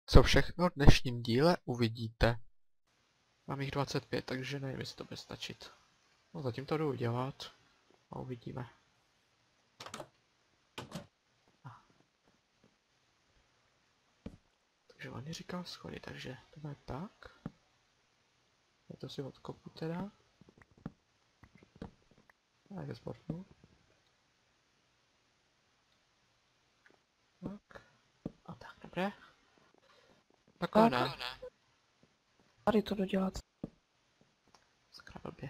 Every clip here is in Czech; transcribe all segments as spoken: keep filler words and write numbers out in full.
Co všechno v dnešním díle uvidíte. Mám jich dvacet pět, takže nevím, jestli to bude stačit. No zatím to jdu udělat. A uvidíme. Takže on říkal schody, takže to bude tak. Já to si odkopu teda. A je sportnu. Tak. A tak, dobré. Takhle Tak. ne. Tady to dodělat. Sakra blbě.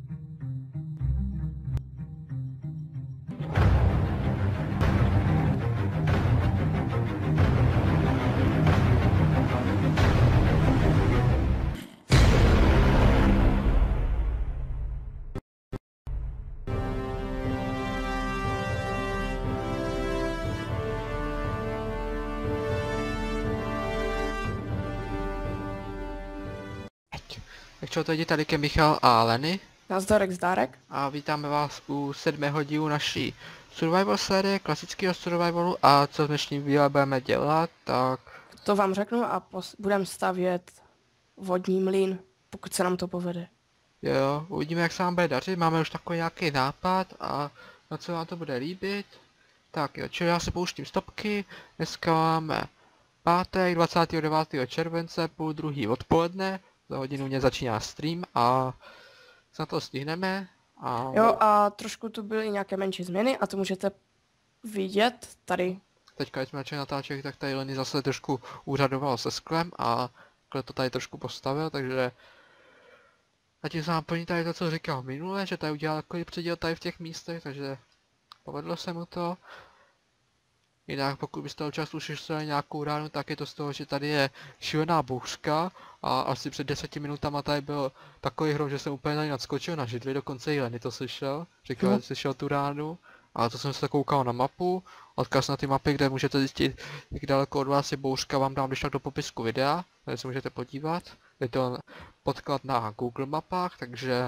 Tak čo, teď tady je Michal a Leny Nazdárek zdárek. a vítáme vás u sedmého dílu naší survival série, klasického survivalu. A co v dnešním díle budeme dělat, tak To vám řeknu a budeme stavět vodní mlýn, pokud se nám to povede. jo, uvidíme, jak se nám bude dařit. Máme už takový nějaký nápad a na co vám to bude líbit. Tak jo, čili já si pouštím stopky. Dneska máme pátek dvacátého devátého července, půl druhý odpoledne. Za hodinu mě začíná stream a se na to stihneme. A Jo, a trošku tu byly nějaké menší změny a to můžete vidět tady. teďka, když jsme začali natáčet, tak tady Lenny zase trošku úřadoval se sklem a takhle to tady trošku postavil, takže zatím se nám plní tady to, co říkal minule, že tady udělal takový předěl tady v těch místech, takže povedlo se mu to. Jinak pokud byste občas už slyšeli nějakou ránu, tak je to z toho, že tady je šílená bouřka a asi před deseti minutama tady byl takový hrom, že jsem úplně tady nadskočil na židli, dokonce i Lenny to slyšel, říkal, No. že slyšel tu ránu. A to jsem se koukal na mapu, odkaz na ty mapy, kde můžete zjistit, jak daleko od vás je bouřka, vám dám když tak do popisku videa, tady se můžete podívat. Je to podklad na Google mapách, takže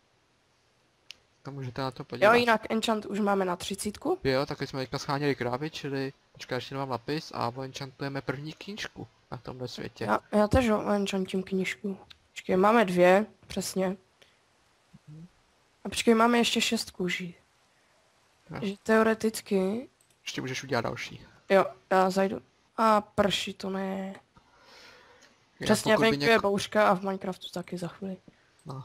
to můžete na to podívat. Jo, jinak enchant už máme na třicítku. Jo, taky jsme teďka scháněli krávy, čili počkej, ještě nemám lapis a enchantujeme první knížku na tomhle světě. Já, já tež enchantím knížku. Počkej, máme dvě, přesně. A počkej, máme ještě šest kůží. Jo. Takže teoreticky, Ještě můžeš udělat další. jo, já zajdu. A prší to ne. Jinak Přesně, pokud by venku je něko- bouřka a v Minecraftu taky za chvíli. No.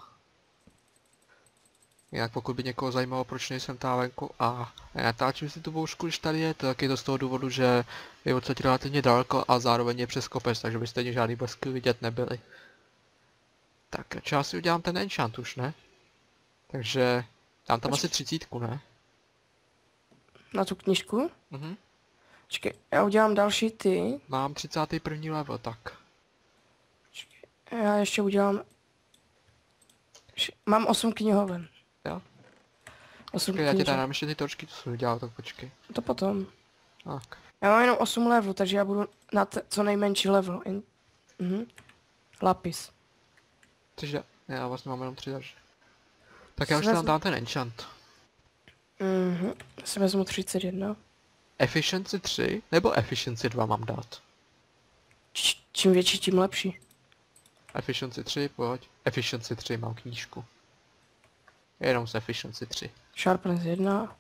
Jinak pokud by někoho zajímalo, proč nejsem tam venku a natáčím si tu bouřku, když tady je, tak je to z toho důvodu, že je odsud relativně daleko a zároveň je přes kopec, takže byste ani žádný blesky vidět nebyli. Tak, já si udělám ten enchant už, ne? Takže dám tam asi třicítku, ne? Na tu knížku. Mhm. Počkej, já udělám další ty. Mám třicátý první level, tak. Počkej, já ještě udělám... Š- Mám osm knihoven. Jo? osm Počkej, já ti tady knížek. dám ještě ty točky, co jsem udělal, tak počkej. To potom. Tak. Já mám jenom osm levelů, takže já budu na t- co nejmenší level. In... Mhm. Lapis. Takže já vlastně mám jenom tři, takže. Tak já už Vezmu- tam dám ten enchant. Mhm. Já si vezmu třicet jedna. Efficiency tři, nebo Efficiency dva mám dát? Č- čím větší, tím lepší. Efficiency tři, pojď. Efficiency tři, mám knížku. Jenom z Efficiency tři. Sharpness jedna.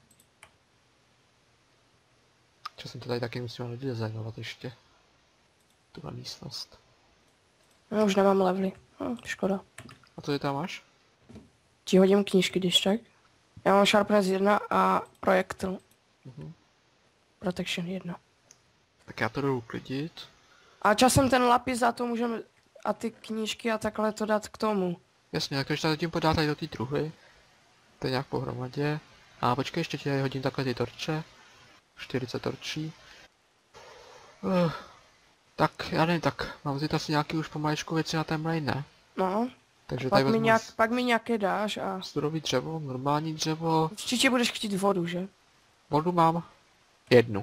Co jsem to tady taky musím designovat ještě. Tuhle místnost. No, už nemám levely. No, škoda. A co ty tam máš? Ti hodím knížky, když tak. Já mám Sharpness jedna a Projectile. Mhm. Protection jedna. Tak já to jdu uklidit. A časem ten lapis za to můžeme... A ty knížky a takhle to dát k tomu. Jasně, tak když tady tím podá tady do té truhly. To je nějak pohromadě. A počkej, ještě ti tady hodím takhle ty torče. čtyřicet torčí. Uh, tak, já nevím, tak mám vzít asi nějaký už pomaličku věci na ten mlejn, ne? No. Takže tady Pak mi, vezmu nějak, s- pak mi nějaké dáš a... surový dřevo, normální dřevo. Určitě budeš chtít vodu, že? Vodu mám jednu.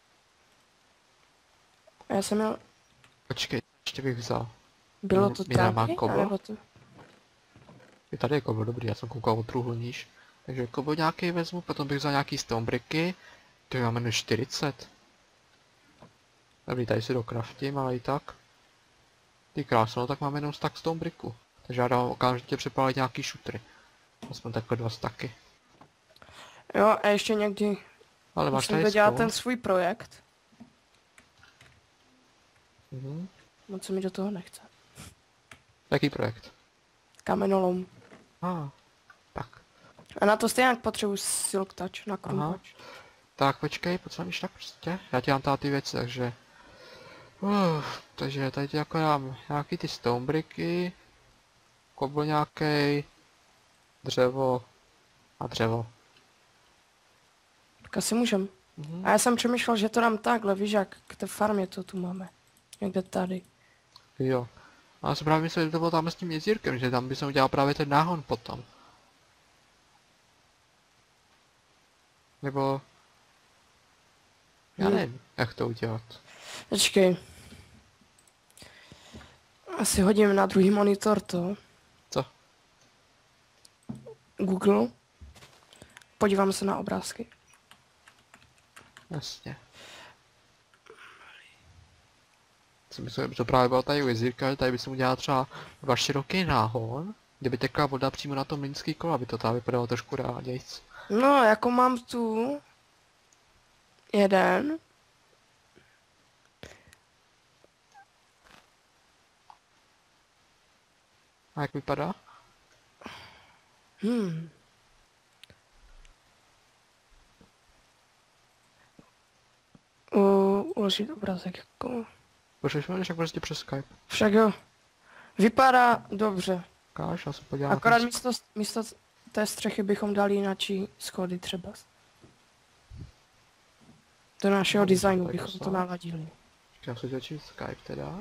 A já jsem měl... Počkej, ještě bych vzal. Bylo Mm, to Mina má tady? kobo? Nebo to... Je tady kobo, dobrý, já jsem koukal o truhlu níž. Takže kobo nějaký vezmu, potom bych vzal nějaký stonebricky. To já jmenuji čtyřicet. Dobrý, tady si dokraftím, ale i tak. Ty krásno, tak máme jenom stack stone bricku. Takže já dám okamžitě přepálit nějaký šutry. Aspoň takhle dva stacky. Jo, a ještě někdy Ale máš musím tady dodělat sklo. ten svůj projekt. Mhm. Moc se mi do toho nechce. Jaký projekt? Kamenolom. A, ah, tak. A na to stejně potřebuji silk touch na krumpač. Tak počkej, pojď sem tak prostě. Já ti dám tady ty věci, takže... Uh, takže tady ti jako dám nějaký ty stone bricky, kobl nějaký, dřevo a dřevo. Tak asi můžem. Mhm. A já jsem přemýšlel, že to dám takhle, víš jak, k té farmě to tu máme. Někde tady. Jo. A já jsem právě myslel, že to bylo tam s tím jezírkem, že tam by se udělal právě ten náhon potom. Nebo... Já Hmm. nevím, jak to udělat. Počkej. Asi hodím na druhý monitor to. Co? Google. Podívám se na obrázky. Jasně. Jsem myslel, že by to právě bylo tady u jezírka, že tady by se udělal třeba dva široký náhon, kde by tekla voda přímo na tom mlýnský kolo, aby to tady vypadalo trošku reálnějc. No, jako mám tu jeden. A jak vypadá? Hmm. U, uložit obrázek jako... Počkej, však prostě přes Skype. Však jo. Vypadá dobře. Káš, já se podívám. Akorát na místo, místo té střechy bychom dali jináčí schody třeba. Do našeho No, designu tak bychom to to snad. naladili. Já se začít Skype teda.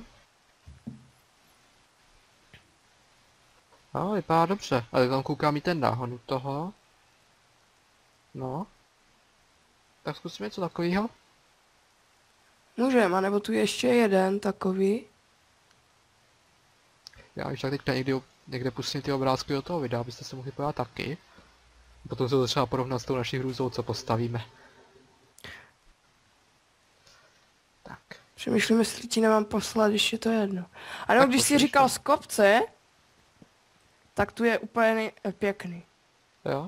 No, vypadá dobře, ale tam koukám i ten náhon u toho. No. Tak zkusíme něco takového. Můžeme, anebo tu ještě jeden takový. Já už tak teďka někdy, někde pustím ty obrázky do toho videa, abyste se mohli podívat taky. Potom se to třeba porovnat s tou naší hrůzou, co postavíme. Tak. Přemýšlím, jestli ti nemám poslat, když je to jedno. A nebo Tak když jsi pošli říkal to. z kopce, tak tu je úplně nej- pěkný. Jo?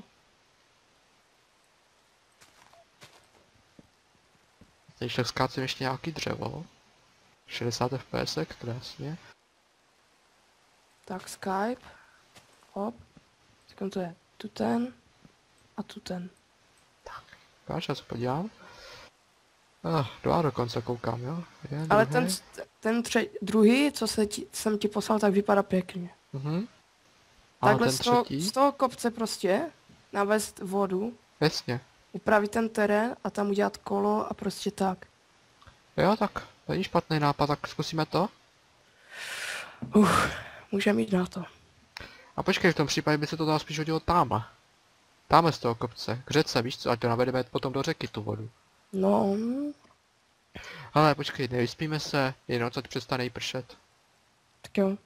Teď tak skácím ještě nějaký dřevo. šedesát F P S, krásně. Tak Skype. Hop. Říkám, to je tu ten. A tu ten. Káš, já se podívám. Ah, dva dokonce koukám, jo? Jeden, Ale druhý. ten, ten tře- druhý, co se ti, jsem ti poslal, tak vypadá pěkně. Mhm. A Takhle ten z toho, třetí? z toho kopce prostě navést vodu, Jasně. upravit ten terén a tam udělat kolo a prostě tak. Jo, tak. To není špatný nápad, tak zkusíme to. Uf, můžeme jít na to. A počkej, v tom případě by se to dalo spíš hodilo tam. Táme z toho kopce, k řece, víš co, ať to navedeme potom do řeky tu vodu. No, Ale počkej, nevyspíme se, jenom co přestane jí pršet. tak jo.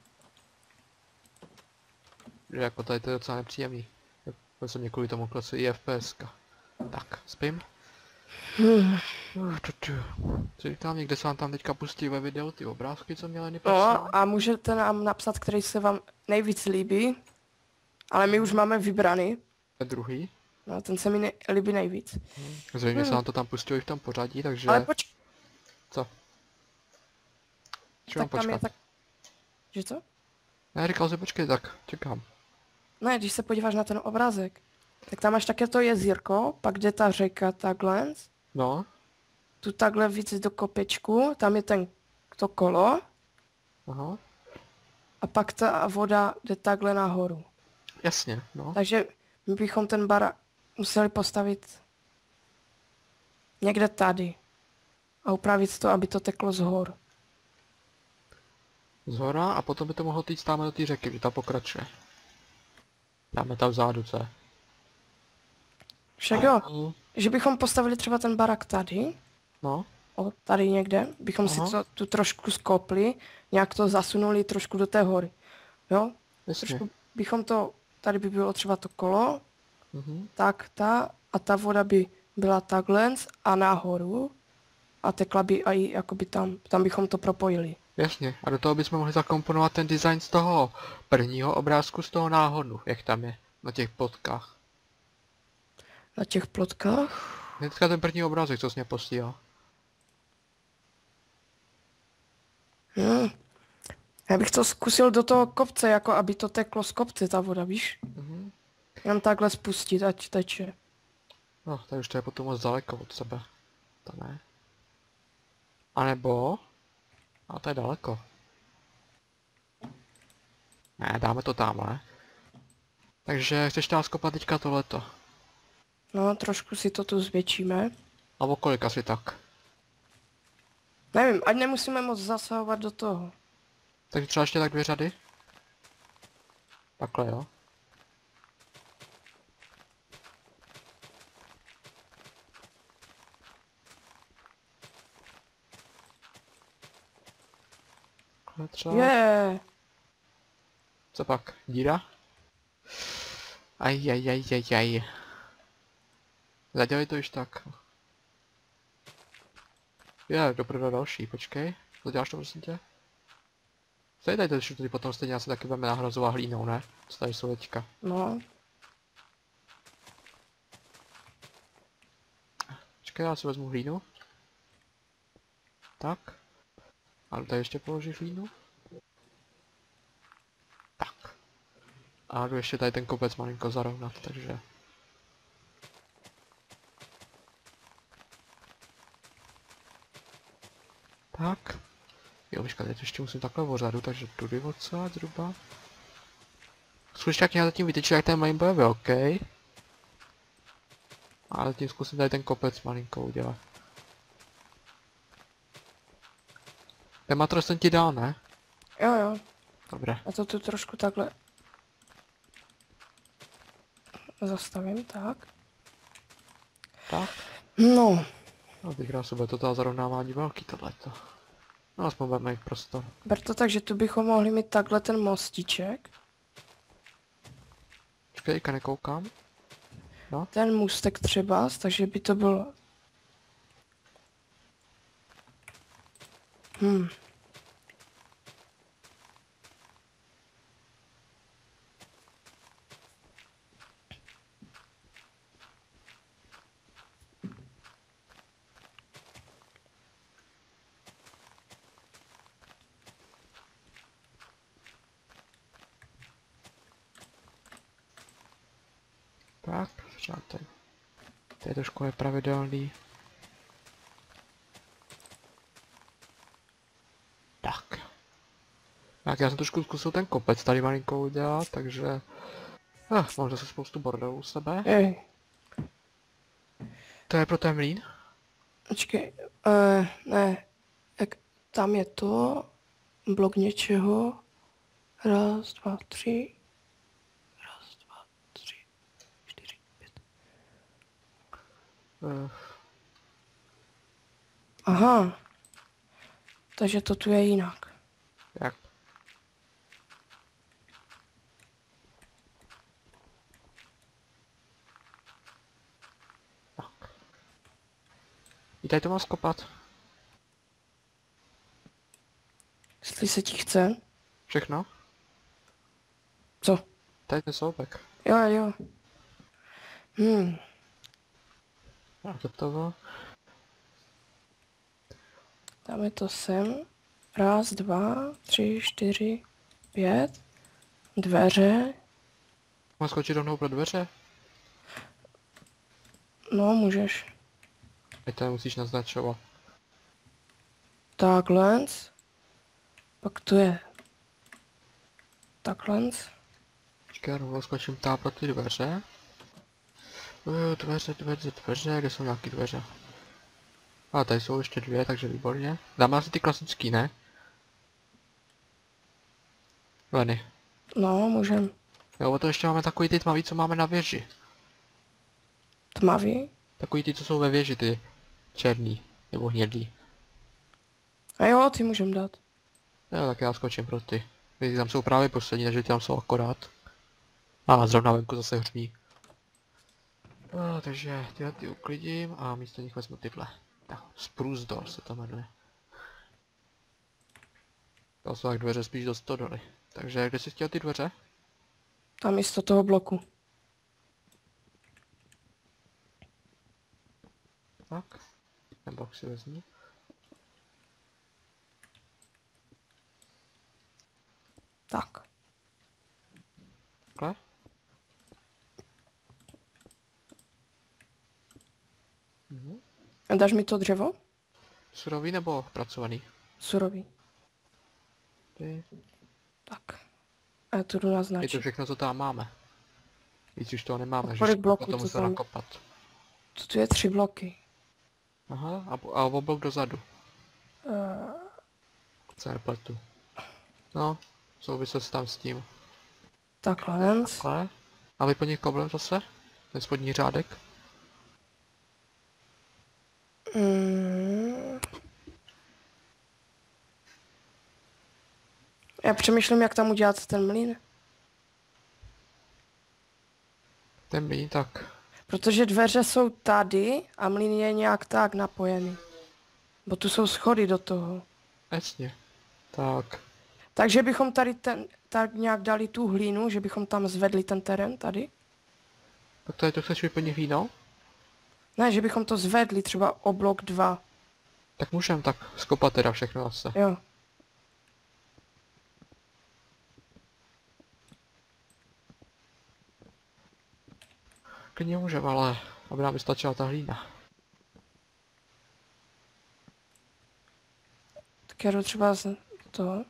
Že jako tady to je docela nepříjemný. Jako se mě kvůli tomu klesu i F P S ka. Tak, spím. Hmm. Uh, tu, tu. Co říkám, někde se vám tam teďka pustí ve videu ty obrázky, co měly No poslal? a můžete nám napsat, který se vám nejvíc líbí. Ale my už máme vybraný. Ten druhý. No, ten se mi ne- líbí nejvíc. Zřejmě se Hmm. nám to tam pustilo i v tom pořadí, takže... Ale poč... Co? Čím mám tak tam je počkat? tak... Že co? Ne, říkal si počkej, tak čekám. Ne, když se podíváš na ten obrázek, tak tam máš také to jezírko, pak jde ta řeka takhle, No, tu takhle víc do kopečku, tam je ten to kolo aha. a pak ta voda jde takhle nahoru. Jasně, no. Takže my bychom ten bar museli postavit někde tady a upravit to, aby to teklo z hor. Zhora a potom by to mohlo týct tam do té řeky, že ta pokračuje. Dáme tam vzadu, co je? Však jo, Mm, že bychom postavili třeba ten barak tady, No, o, tady někde, bychom Aha. si to, tu trošku skopli, nějak to zasunuli trošku do té hory. Jo? jasně. Trošku bychom to, tady by bylo třeba to kolo, Mhm. tak ta a ta voda by byla takhle a nahoru a tekla by i jakoby tam, tam bychom to propojili. Jasně, a do toho bychom mohli zakomponovat ten design z toho prvního obrázku, z toho náhodu, jak tam je, na těch plotkách. Na těch plotkách? Hnedka ten první obrázek, co jsi mě posílal. Hmm. Já bych to zkusil do toho kopce, jako aby to teklo z kopce, ta voda, víš? Mhm. Jenom takhle spustit, ať teče. No, tady už to je potom moc daleko od sebe. To ne. A nebo... A to je daleko. Ne, dáme to tamhle. Takže chceš tam skopat teďka tohleto. No, trošku si to tu zvětšíme. A o kolik asi tak? Nevím, ať nemusíme moc zasahovat do toho. Takže třeba ještě tak dvě řady? Takhle jo. Takhle třeba. Je. Yeah. Co pak? Díra? Aj, aj, aj, aj, aj. Zadělej to již tak. Je, doprve další, počkej. Zaděláš to prosím tě? Co je tady to tady potom stejně asi taky budeme nahrazovat hlínou, ne? Co tady jsou teďka? No. Počkej, já si vezmu hlínu. Tak. A tady ještě položíš hlínu. Tak. A jdu ještě tady ten kopec malinko zarovnat, takže... Tak. Jo, počkat, teď ještě musím takhle ořadu, takže tudy odsát zhruba. Zkus tak nějak zatím vytyčit, jak ten main bude velký. A zatím zkusím tady ten kopec malinko udělat. Ten matros jsem ti dal, ne? Jo, jo. Dobré. A to tu trošku takhle zastavím, tak. Tak. No. No, teď krásně bude to ta zarovnávání velký tohleto. No, aspoň budeme mít prostor. Ber to tak, že tu bychom mohli mít takhle ten mostiček. Počkej, nekoukám. No. Ten můstek třeba, takže by to bylo... Hmm. Tak, třeba tady. To je trošku nepravidelný. Tak. Tak já jsem trošku zkusil ten kopec tady malinko udělat, takže... Ah, mám zase spoustu bordelů u sebe. Ej, To je pro ten mlýn? počkej, uh, ne, jak tam je to, blok něčeho, raz, dva, tři, raz, dva, tři, čtyři, pět. Uh, Aha, takže to tu je jinak. jak? Tak. I tady to mám skopat. Jestli se ti chce. Všechno? Co? Tady ten sloupek. Jo, jo. Hmm, A to toho. dáme to sem. Raz, dva, tři, čtyři, pět. Dveře. Mám skočit rovnou pro dveře? No, můžeš. Teď to musíš naznačovat. Takhle. Pak to je. Takhle. Počkej, já rovnou skočím tam pro ty dveře. Uh, dveře, dveře, dveře, kde jsou nějaký dveře? A tady jsou ještě dvě, takže výborně. Dáme asi ty klasický, ne? Veny. No, můžem. Jo, a to ještě máme takový ty tmavý, co máme na věži. Tmavý. Takový ty, co jsou ve věži, ty černý, nebo hnědý. A jo, ty můžem dát. Jo, tak já skočím pro ty. Ty tam jsou právě poslední, takže ty tam jsou akorát. A zrovna venku zase hřmí. No, takže tyhle ty uklidím a místo nich vezmu tyhle. Tak, Spruce Door se to jmenuje. To jsou tak dveře spíš do stodoly. Takže kde jsi chtěl ty dveře? Tam místo toho bloku. Tak. Ten blok si vezmu. Tak. Takhle? Mhm. A dáš mi to dřevo? Surový nebo pracovaný? Surový. Ty. Tak. A já to jdu Je to naznačit. všechno, co tam máme. Víc už toho nemáme, A že kolik bloků potom to musel tam- nakopat. To tu je tři bloky. Aha, a, a o blok dozadu. Uh, Co nepletu. No, souvisel se tam s tím. takhle. Takhle. A vyplnit koblem zase? Ten spodní řádek? Mm. Já přemýšlím, jak tam udělat ten mlýn. Ten mlýn, tak. Protože dveře jsou tady a mlýn je nějak tak napojený. Bo tu jsou schody do toho. Jasně. Tak. Takže bychom tady ten, tak nějak dali tu hlínu, že bychom tam zvedli ten terén tady. Tak tady to chceš vyplnit hlínou? Ne, že bychom to zvedli třeba o blok dva. Tak můžem tak skopat teda všechno zase. Jo. Klidně můžem, ale aby nám vystačila ta hlína. Tak já jdu třeba z toho.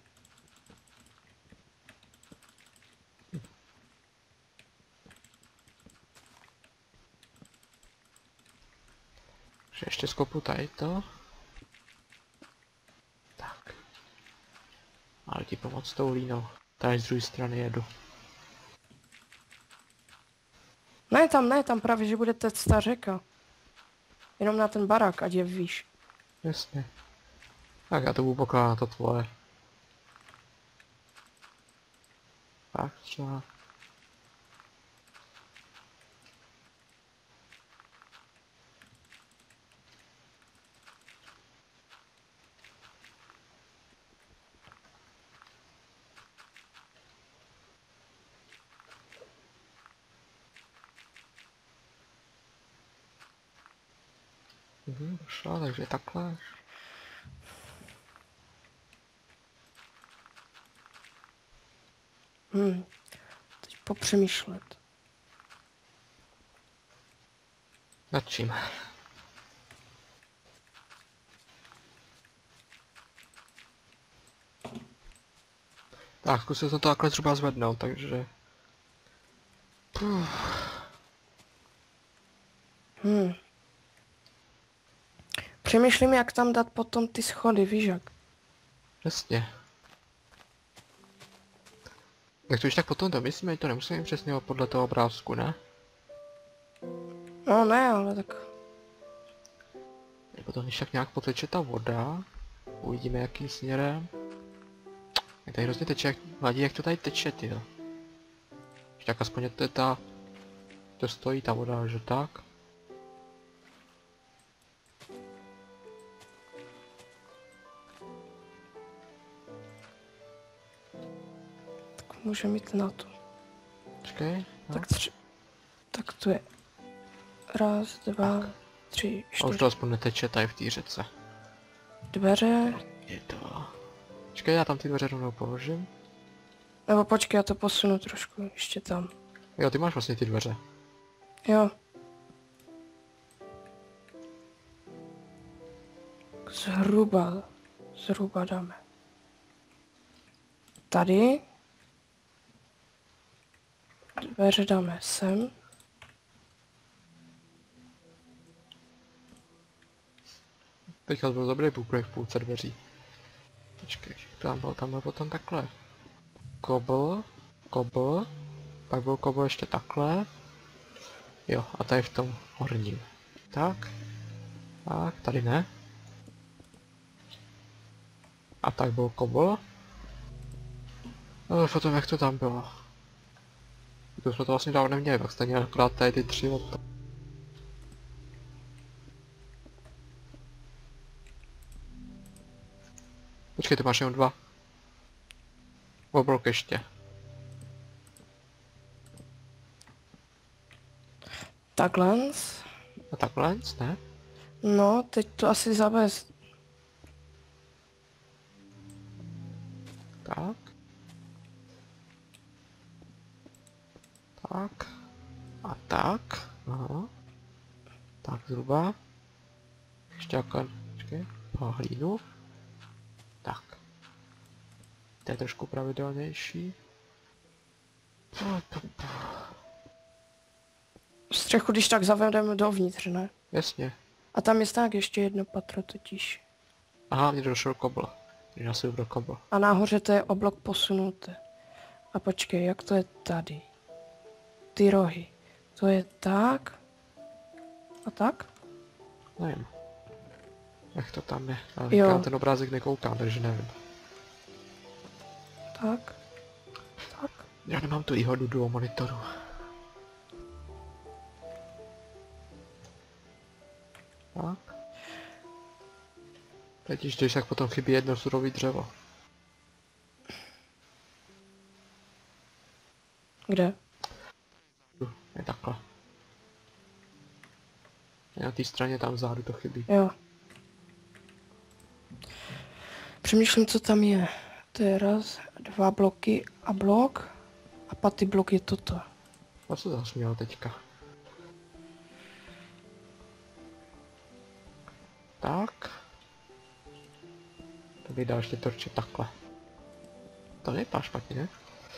Že ještě skopu tady to. Tak. Ale ti pomoct s tou hlínou. Tady z druhé strany jedu. Ne, tam ne, tam právě, že bude teď ta řeka. Jenom na ten barák, ať je výš. Jasně. Tak já to budu pokládat na to tvoje. Tak třeba. Mhm, došla, takže takhle. Hm. Teď popřemýšlet. Nad čím? Tak, zkusil jsem to takhle třeba zvednout, takže... Puh. Hm. Přemýšlím, jak tam dát potom ty schody, víš jak? Jasně. Tak to už tak potom domyslíme, to nemusíme přesně podle toho obrázku, ne? No ne, ale tak... Potom když tak nějak poteče ta voda. Uvidíme jakým směrem. Jak tady hrozně teče, jak, vadí jak to tady teče, tyjo. Tak aspoň to je ta... To stojí ta voda, že tak? Tak můžeme jít na to. Počkej. No. Tak tři... Tak to je... Raz, dva, Tak. tři, A už čtyři. to aspoň neteče tady v té řece. Dveře... Je to... Počkej, já tam ty dveře rovnou položím. Nebo počkej, já to posunu trošku, ještě tam. Jo, ty máš vlastně ty dveře. Jo. Zhruba, zhruba dáme. Tady. Dveře dáme sem. Teďka byl dobrý půlkrok v půlce dveří. Počkej, tam byl, tam byl potom takhle. Kobl, kobl, pak byl kobl ještě takhle. Jo, a tady v tom horním. Tak. Tak, tady ne. A tak byl kobl. Ale potom jak to tam bylo. To jsme to vlastně dávno neměli, tak stejně akorát tady ty tři od... Počkej, ty máš jenom dva. Obrok ještě. Takhle. A takhle, ne? No, teď to asi zavést. Tak. Tak. A tak. Aha. Tak zhruba. Ještě jako, počkej, hlínu. Tak. To je trošku pravidelnější. Střechu, když tak zavedeme dovnitř, ne? Jasně. A tam je tak ještě jedno patro totiž. Aha, mě došel kobl. Já si vybral kobl. A nahoře to je oblok posunuté. A počkej, jak to je tady? Ty rohy. To je tak. A tak? Nevím. Jak to tam je. Ale Jo. já ten obrázek nekoukám, takže nevím. Tak. Tak. Já nemám tu výhodu duo monitoru. Tak. Teď když tak potom chybí jedno surový dřevo. Kde? Tu, je takhle. Na té straně tam vzadu to chybí. Jo. Přemýšlím, co tam je. To je raz, dva bloky a blok. A patý blok je toto. A co zase měl teďka? Tak. To vydá ještě torče takhle. To nevypadá špatně, ne?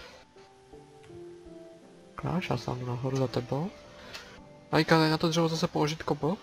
Kláš, já sám nahoru za tebou. Majka, daj na to dřevo zase položit kobl.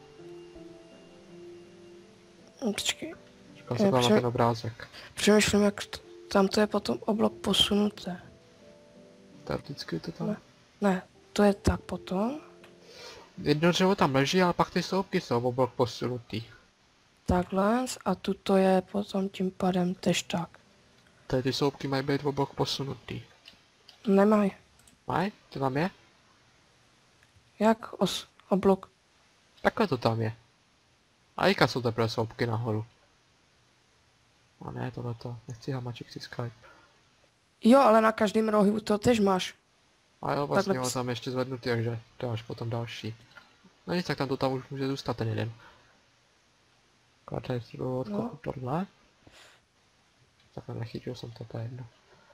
Hm, Počkej. Říkám se Já tam na pře- ten obrázek. Přemýšlím, jak t- tam to je potom oblok posunuté. Teoreticky to tam. Ne. Ne, to je tak potom. Jedno dřevo tam leží, ale pak ty sloupky jsou v oblok posunutý. Takhle. A tuto je potom tím pádem tež tak. Tady ty sloupky mají být v oblok posunutý. Nemaj. Maj? To tam je? Jak os oblok? Takhle to tam je. A jaka jsou teprve sloupky nahoru. A ne, tohleto. Nechci hamaček, chci Skype. Jo, ale na každém rohu to tež máš. A jo, vlastně Takhle ho tam ještě zvednutý, takže dáš potom další. No nic, tak tam to tam už může zůstat ten jeden. Kladej si bylo odkopu No. tohle. Takhle nechytil jsem to, to je jedno.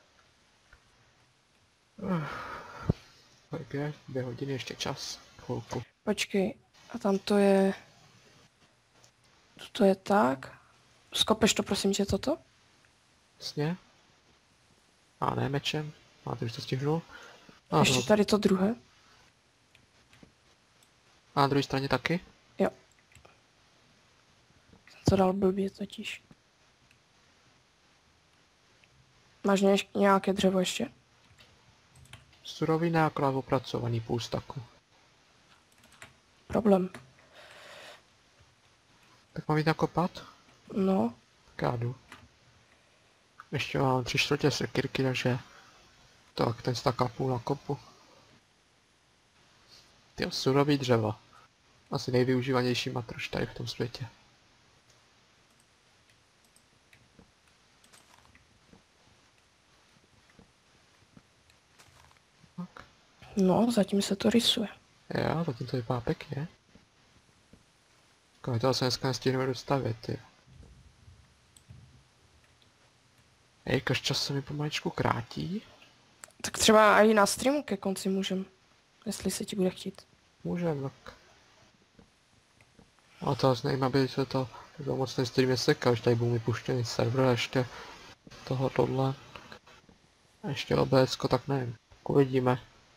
Kolik je? Dvě hodiny ještě čas. Chvilku. Počkej. A tam to je... To je tak. Skopeš to prosím tě toto? Jasně. A ne mečem. A ty už to stihnul. A, Ještě to, tady to druhé. a na druhé straně taky. Jo. Jsem to dal blbě totiž. Máš ně- nějaké dřevo ještě? Surový akorát opracovaný půl staku. Problém. Tak mám jít nakopat? No. Tak já jdu. Ještě mám tři čtvrtě sekirky, takže... Tak, ten stak a půl na kopu. Tyjo, surový dřevo. Asi nejvyužívanější matroš tady v tom světě. Tak. No, zatím se to rysuje. Jo, zatím to vypadá pěkně. Kolik toho se dneska nestihneme dostavit, ty. Ej, kaž čas se mi pomaličku krátí. Tak třeba i na streamu ke konci můžem. Jestli se ti bude chtít. Můžem, tak. A to asi nevím, aby se to, to moc ten stream nesekal, že tady budou mi puštěný server ještě toho tohle. A ještě O B S ko, tak nevím. Uvidíme.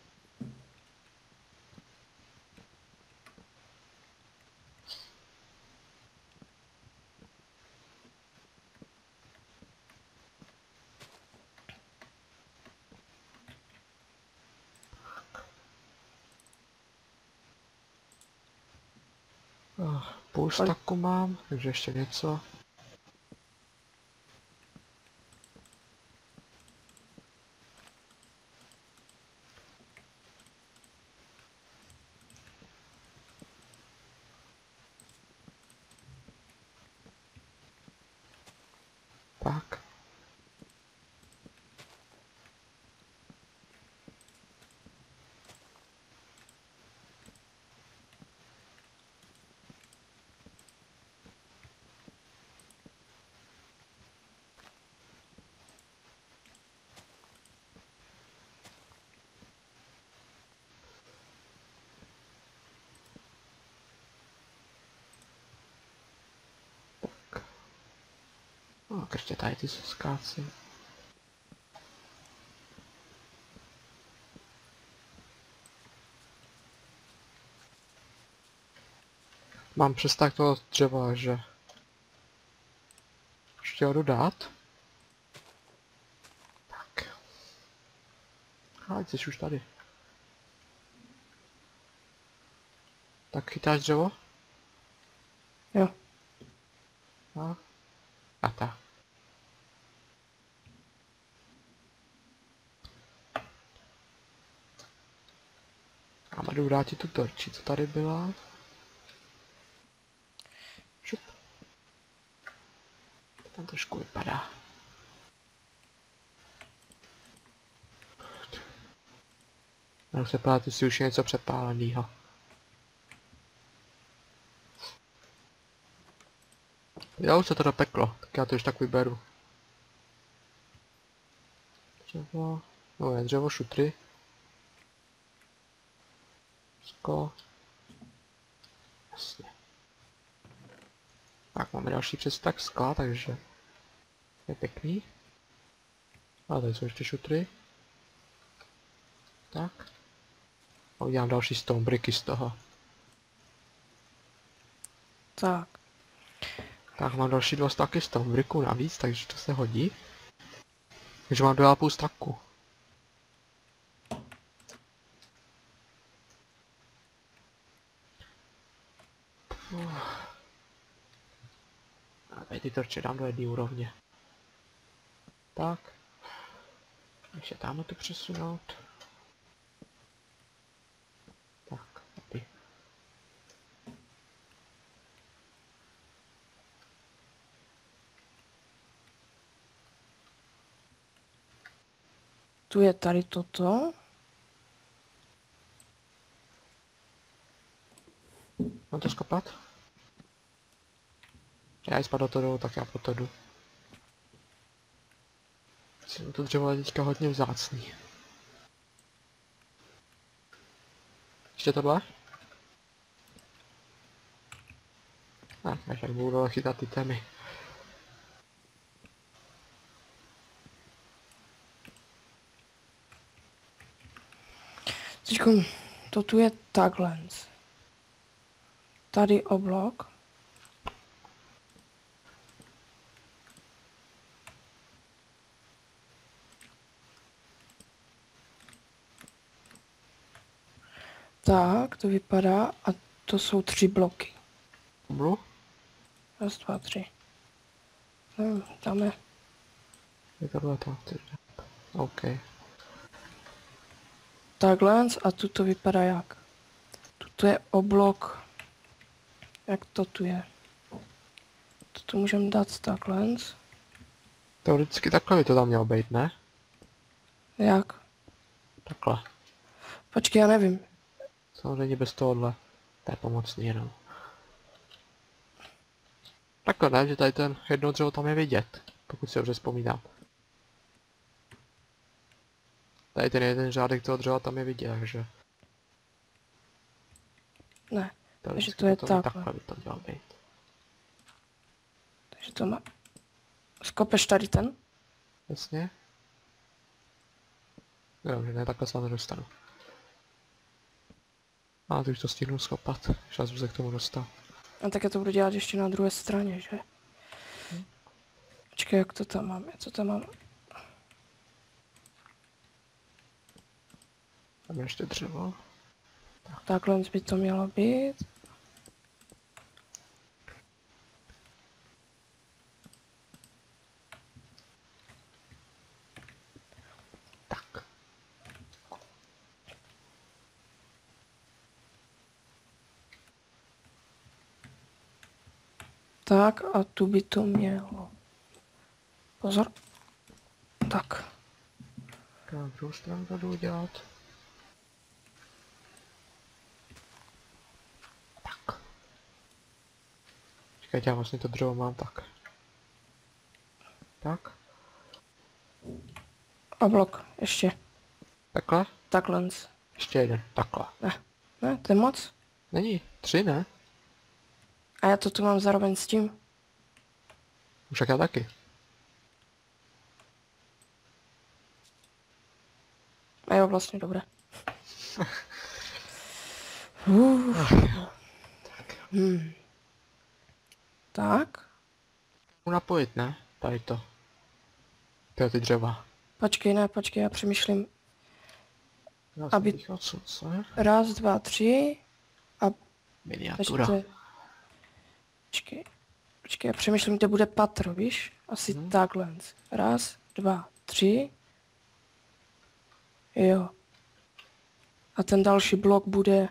Oh, půl staku mám, takže ještě něco. Tak. Tak ještě tady ty skáci. Mám přes tak toho dřeva, že... Ještě ho jdu dát. Tak. A jsi už tady. Tak chytáš dřevo? Jo. A, a tak. A jdu vrátit tu torči, co tady byla. Šup. Tam trošku vypadá. Jdu se ptát, jestli už je něco přepálenýho. Jo, už se to dopeklo, tak já to už tak vyberu. Dřevo, no je dřevo, šutry. Sko. Jasně. Tak máme další přestak skla, takže je pěkný. A tady jsou ještě šutry. Tak. A udělám další stone bricky z toho. Tak. Tak mám další dva staky stone bricků navíc, takže to se hodí. Takže mám dva a půl staku. A tady ty torče dám do jedné úrovně. Tak. Ještě tamhle to přesunout. Tak, tady. Tu je tady toto. Mám to skopat? Já spadl to dolů, tak já po to jdu. To dřevo je teďka hodně vzácný. Ještě tohle? Ne, až jak budu dole chytat ty témy. Teďko, to tu je takhle. Tady oblok. Tak, to vypadá a to jsou tři bloky. Mlu? Raz, dva, tři. No, dáme. Je tohle to. OK. Takhle a tu to vypadá jak? Tuto je oblok. Jak to tu je? Toto můžeme dát takhle. Teoreticky takhle by to tam mělo být, ne? Jak? Takhle. Počkej, já nevím. Samozřejmě bez tohohle. To je pomocný jenom. Takhle ne, že tady ten jedno dřevo tam je vidět. Pokud si dobře vzpomínám. Tady ten jeden řádek toho dřeva tam je vidět, takže... Ne, takže teoreticky to je potom takhle. takhle by to mělo být. Takže to má... Skopeš tady ten? Jasně. Jo, že ne, takhle se nedostanu. A teď už to stihnu schopat, čas by se k tomu dostal. A tak já to budu dělat ještě na druhé straně, že? Počkej, jak to tam mám, co tam mám? Tam je ještě dřevo. Takhle by to mělo být. Tak. Tak a tu by to mělo. Pozor. Tak. Na druhou stranu to jdu udělat. Tak. Čekajte, já vlastně to dřevo mám tak. Tak. A blok, ještě. Takhle. Takhle. Ještě jeden. Takhle. Ne, ne, to je moc. Není. Tři, ne? A já to tu mám zároveň s tím. Už jak já taky. jo, vlastně dobré. Uf. Hmm. Tak. Můžu napojit, ne? Tady to. Tyjo, ty dřeva. Počkej, ne, počkej, já přemýšlím. Já Aby- jsem bych odsud, co je? Raz, dva, tři. Takže Miniatura. to je... Počkej. Počkej, já přemýšlím, kde bude patro, víš? Asi Mhm. takhle. Raz, dva, tři. Jo. A ten další blok bude...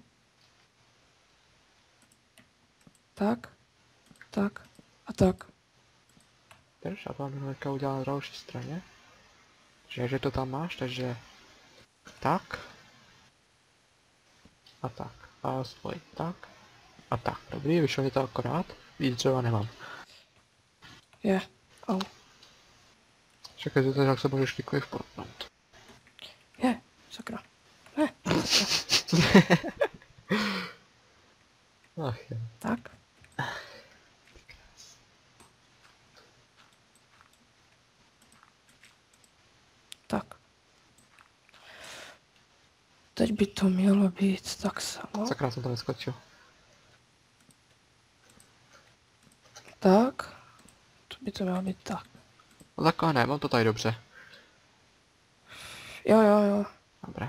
Tak. Tak. A tak. Drž, a to mám hnedka udělat na další straně. Že, že to tam máš, takže... Tak. A tak. A spoj tak. A tak. Dobrý, vyšlo mi to akorát. Víc dřeva nemám. Je. Au. Čekaj, že to jak se můžeš kdykoliv potnout. Je. Sakra. Ne. Ach jo. Tak. Tak. Teď by to mělo být tak samo. Sakra, jsem to neskočil. Tak. To by to mělo být tak. No takhle ne, mám to tady dobře. Jo, jo, jo. Dobré.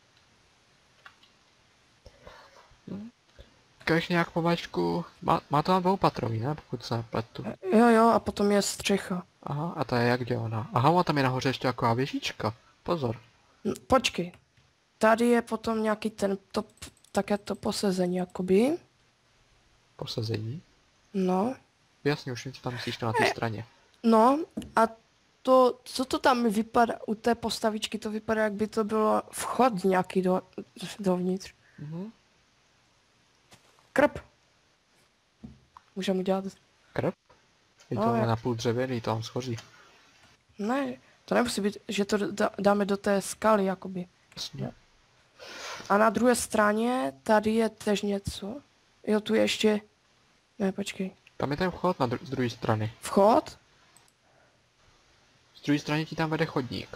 Hm. Když nějak pomačku, má, má to na dvou patrový, ne? Pokud se nepletu. Jo, jo, a potom je střecha. Aha, a to je jak dělaná. Aha, má tam je nahoře ještě taková věžička. Pozor. N- Počkej. Tady je potom nějaký ten top, také to posezení, jakoby. Posazení. No. Jasně, už něco tam myslíš to na té straně. No a to, co to tam vypadá, u té postavičky to vypadá, jak by to bylo vchod nějaký do, dovnitř. Mhm. Krp. Můžeme udělat. Krp? Je No, to jak- na půl dřevěný, to tam schoří. Ne, to nemusí být, že to dá, dáme do té skaly, jakoby. Jasně. A na druhé straně tady je tež něco. Jo, tu je ještě... Ne, počkej. Tam je ten vchod na dru- z druhé strany. Vchod? Z druhé strany ti tam vede chodník.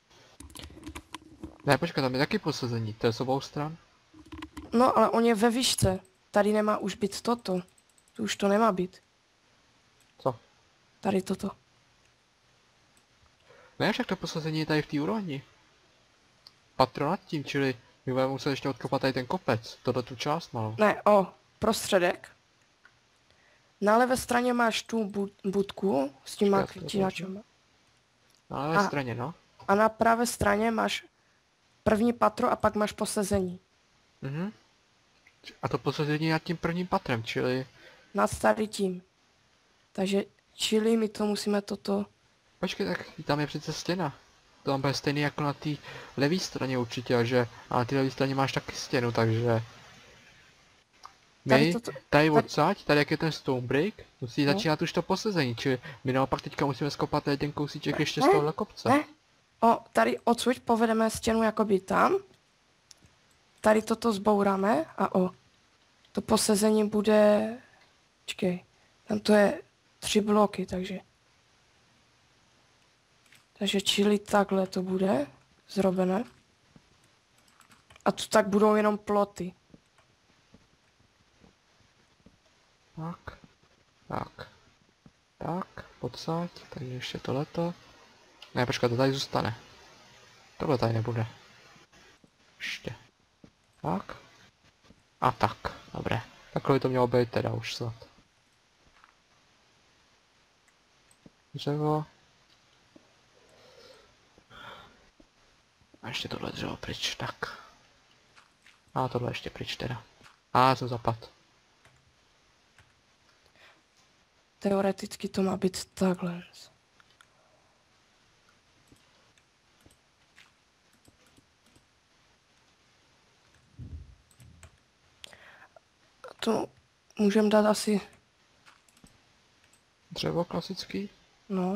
Ne, počkej, tam je taky posazení, to je z obou stran. No, ale on je ve výšce. Tady nemá už být toto. Tu už to nemá být. Co? Tady toto. Ne, však to posazení je tady v té úrovni. Patro nad tím, čili my budeme muset ještě odkopat tady ten kopec, tohle tu část malou. Ne, o, prostředek. Na levé straně máš tu bu- budku s těma Počkej, já to květinačema. Na levé A- straně, no. A na pravé straně máš první patro a pak máš posezení. Mhm. A to posazení je nad tím prvním patrem, čili... Nad tady tím. Takže, čili my to musíme toto... Počkej, tak tam je přece stěna. To tam bude stejný jako na té levé straně určitě, že a na té levé straně máš taky stěnu, takže... Tady My, toto... tady tady- odsaď, tady jak je ten stone brick, musí No. začínat už to posezení, čili my naopak teďka musíme skopat tady ten kousíček ještě z Ne, tohohle kopce. Ne, o, tady odsud povedeme stěnu jakoby tam. Tady toto zbouráme a o, to posezení bude, počkej, tam to je tři bloky, takže. Takže čili takhle to bude zrobené. A tu tak budou jenom ploty. Tak, tak, tak, odsaď, takže ještě tohleto. Ne, počkat, to tady zůstane. Tohle tady nebude. Ještě. Tak. A tak, dobré. Takhle by to mělo být teda už snad. Dřevo. A ještě tohle dřevo pryč, tak. A tohle ještě pryč teda. A já jsem zapad. Teoreticky to má být takhle. A to můžeme dát asi, Dřevo klasický. no,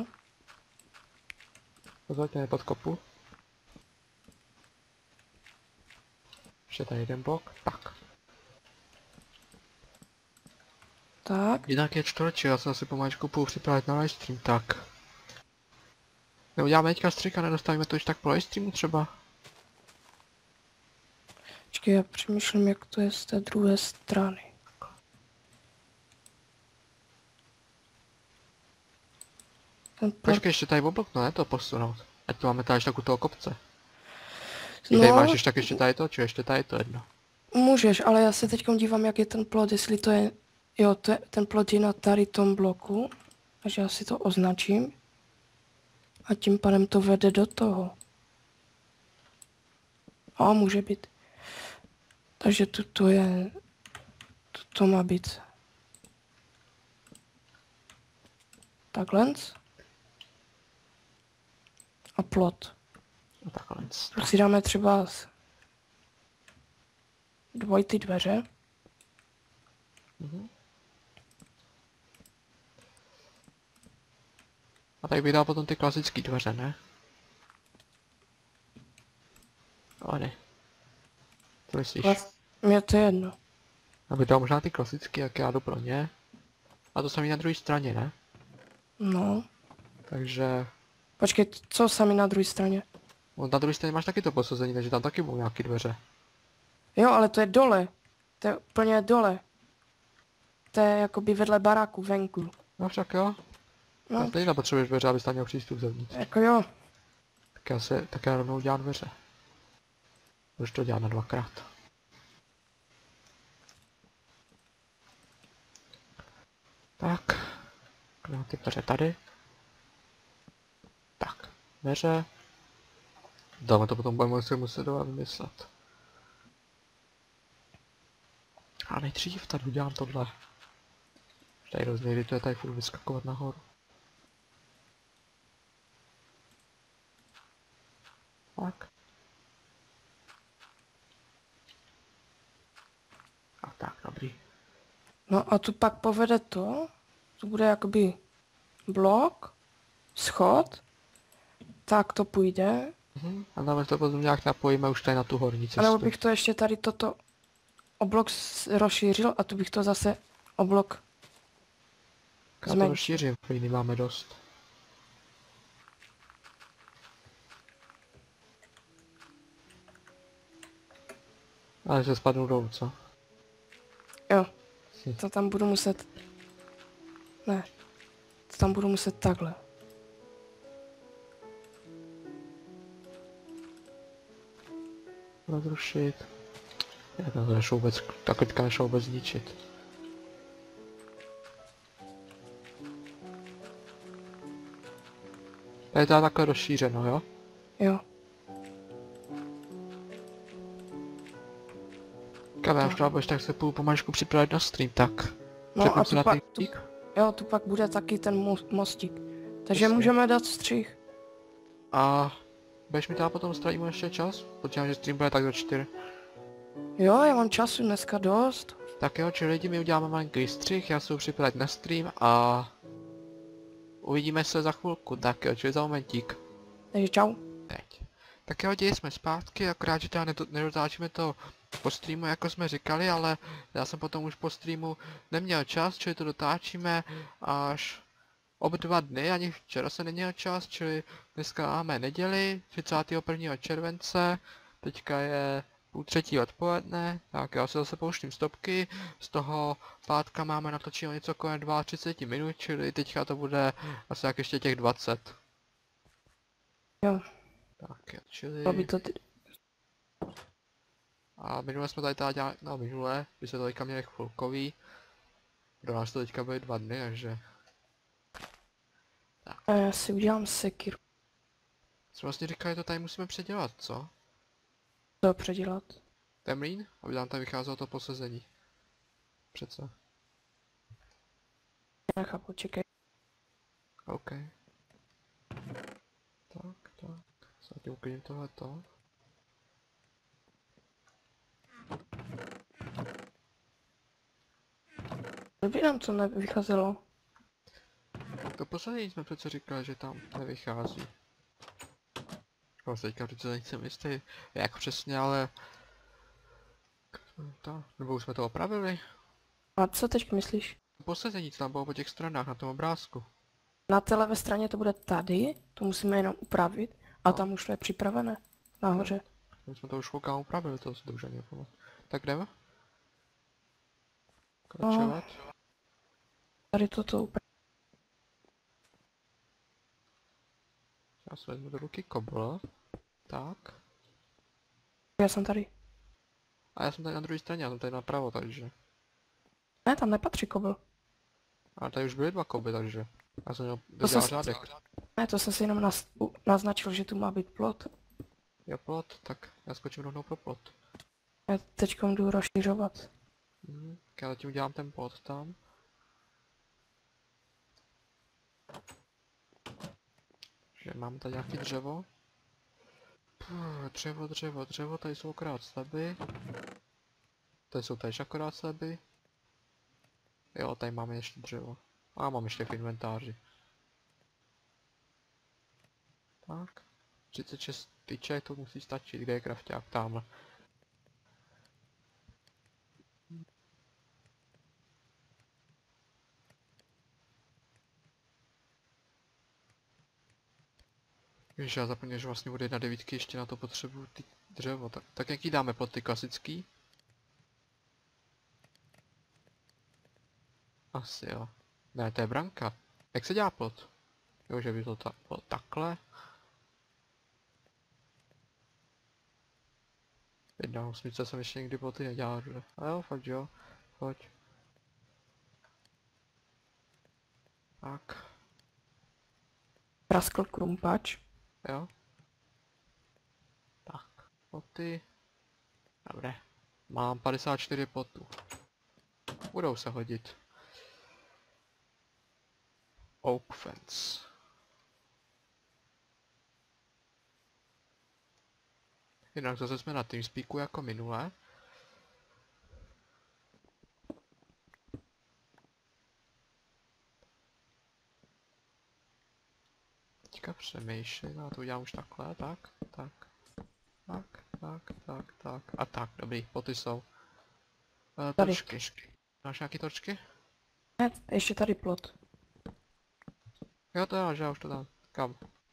Pozorně nepod kopu. Ještě tady jeden blok. Tak. tak. Jinak je čtvrtče, já jsem si pomáčku půl připravit na livestream, tak. Neuděláme teďka střih a nedostavíme to již tak po livestreamu třeba? Já přemýšlím, jak to je z té druhé strany. Ten plot... Počkej, ještě tady oblokno, ne to posunout. Ať to máme tady až tak u toho kopce. I tady No, máš ještě tak ještě tady to, či ještě tady to jedno. můžeš, ale já se teď dívám, jak je ten plot, jestli to je... Jo, to je, ten plot je na tady tom bloku. Takže já si to označím. A tím pádem to vede do toho. A může být. Takže tu to je... Tu to má být. Takhle. A plot. No takhle. Tak si dáme třeba dvojitý dveře. Mhm. A tady bych dal potom ty klasické dveře, ne? Ale ne. Co myslíš? Klas... Mně to je jedno. Aby dal možná ty klasické, jak já jdu pro ně. A to samý na druhé straně, ne? No. Takže... Počkej, co sami na druhé straně? No, na druhé straně máš taky to posazení, takže tam taky budou nějaké dveře. Jo, ale to je dole. To je úplně dole. To je jakoby vedle baráku, venku. No však jo. No. A teď nepotřebuješ dveře, abys tam měl přístup zevnitř. Jako jo. Tak já se, tak já rovnou dělám dveře. Můžu to dělat na dvakrát. Tak. Dáme ty dveře tady. Tak. Dveře. Dáme to potom budeme si muset dole vymyslet. A nejdřív tady udělám tohle. Tady rozměry, to je tady furt vyskakovat nahoru. Tak. A tak, dobrý. No a tu pak povede to. To bude jakoby blok, schod. Tak to půjde. Mhm. A dáme to potom nějak napojíme už tady na tu horní cestu. A nebo bych to ještě tady toto o blok s- rozšířil a tu bych to zase o blok Já to zmenšil. rozšířím, jiný máme dost. Ale se spadnou dolů, co? Jo. Hm. To tam budu muset... Ne. To tam budu muset takhle. Rozrušit. Já to nešlo vůbec, tak teďka nešlo vůbec zničit. Tady je to takhle rozšířeno, jo? Jo. Kam já budeš, tak se půjdu pomaličku připravit na stream, tak. No Přepnu a se tu na pak, ten tu, dík. jo, tu pak bude taky ten mo- mostík. Takže Jasně. můžeme dát střih. A budeš mi teda potom streamu ještě čas? Protože že stream bude tak do čtyř. Jo, já mám času dneska dost. Tak jo, čili lidi, my uděláme malinký střih, já se budu připravit na stream a uvidíme se za chvilku, tak jo, čili za momentík. Takže čau. Teď. Tak jo, ději jsme zpátky, akorát, že teda nedo- nedotáčíme to po streamu, jako jsme říkali, ale já jsem potom už po streamu neměl čas, čili to dotáčíme až ob dva dny, ani včera jsem neměl čas, čili dneska máme neděli, třicátého prvního července, teďka je půl třetí odpoledne, tak já se zase pouštím stopky, z toho pátka máme natočeno něco kolem třicet dva minut, čili teďka to bude asi jak ještě těch dvacet. Jo, Tak jo, čili... to by to ty... A minule jsme tady teda dělali, no minule, by se to teďka měli chvilkový. Pro nás to teďka byly dva dny, takže... A já si udělám sekiru. Jsme vlastně říkali, to tady musíme předělat, co? Co předělat? Ten mlýn? Aby nám tam vycházelo to posezení. Přece. Nechápu, čekej. OK. Tak, tak. Zatím uklidím tohleto. Kdyby nám to nevycházelo. To poslední jsme přece říkali, že tam nevychází. Vlastně teďka přece nejsem jistý, jak přesně, ale... To, nebo už jsme to opravili? A co teď myslíš? Posezení, co tam bylo po těch stranách na tom obrázku. Na té levé straně to bude tady, to musíme jenom upravit a No. tam už to je připravené. Nahoře. My jsme to už koukám upravili, to združení. Tak jdeme? Kračovat. No, tady toto úplně. Já si vezmu do ruky kobl. Tak. Já jsem tady. A já jsem tady na druhé straně, já jsem tady napravo, takže. Ne, tam nepatří kobl. A tady už byly dva koby, takže. Já jsem měl To dodělat jsem, řádek. ne, to jsem si jenom naz, u, naznačil, že tu má být plot. Je plot, tak já skočím rovnou pro plot. Já teďkom jdu rozšířovat. Mhm. Tak já zatím udělám ten plot tam. Že mám tady nějaký dřevo. Puh, dřevo, dřevo, dřevo, tady jsou akorát sleby. Tady jsou tady akorát sleby. Jo, tady máme ještě dřevo. A mám ještě v inventáři. Tak. třicet šest tyček, to musí stačit. Kde je krafťák? Tamhle. Víš, já zapomněl, že vlastně bude jedna devítky, ještě na to potřebuju ty dřevo. Tak, tak jaký dáme pod ty klasický? Asi jo. Ne, to je branka. Jak se dělá plot? Jo, že by to ta, bylo takhle. Jedna osmice jsem ještě někdy ploty nedělal, že? A jo, fakt jo. Pojď. Tak. Praskl krumpač. Jo. Tak. Ploty. Dobré. Mám padesát čtyři plotů. Budou se hodit. Oak fence. Jinak zase jsme na TeamSpeaku jako minule. Teďka přemýšlím, já to udělám už takhle, tak, tak, tak, tak, tak, tak, a tak, dobrý, poty jsou. E, Tady. točky. Máš nějaký točky? Ne, ještě tady plot. Jo, to já, že já už to dám. Kam?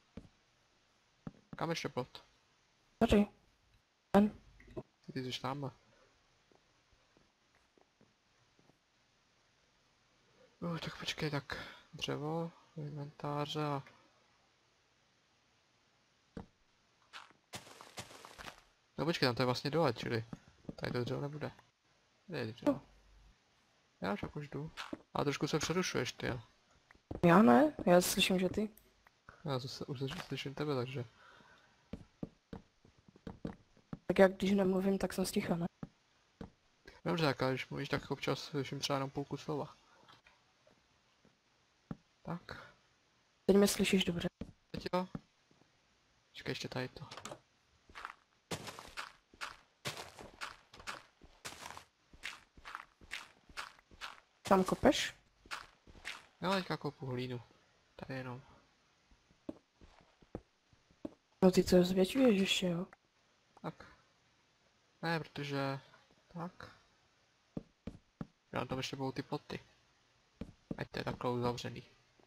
Kam ještě plot? Tady. Ten. Ty jsi tamhle. Uh, tak počkej, tak dřevo, inventáře a... No počkej, tam to je vlastně dole, čili tady to dřevo nebude. Kde je dřevo? Já však už jdu. A trošku se přerušuješ ty, jo. Já ne, já slyším, že ty. Já zase už slyším tebe, takže... Tak jak když nemluvím, tak jsem sticha, ne? Dobře, tak ale když mluvíš, tak občas slyším třeba jenom půlku slova. Tak, Teď mě slyšíš dobře. teď jo. Počkej, ještě tady to. Tam kopeš? Já teďka kopu hlínu. Tady jenom. No ty to zvětšuješ ještě, jo? Tak. Ne, protože... Tak. Já tam ještě budou ty ploty. Ať to je takhle uzavřený.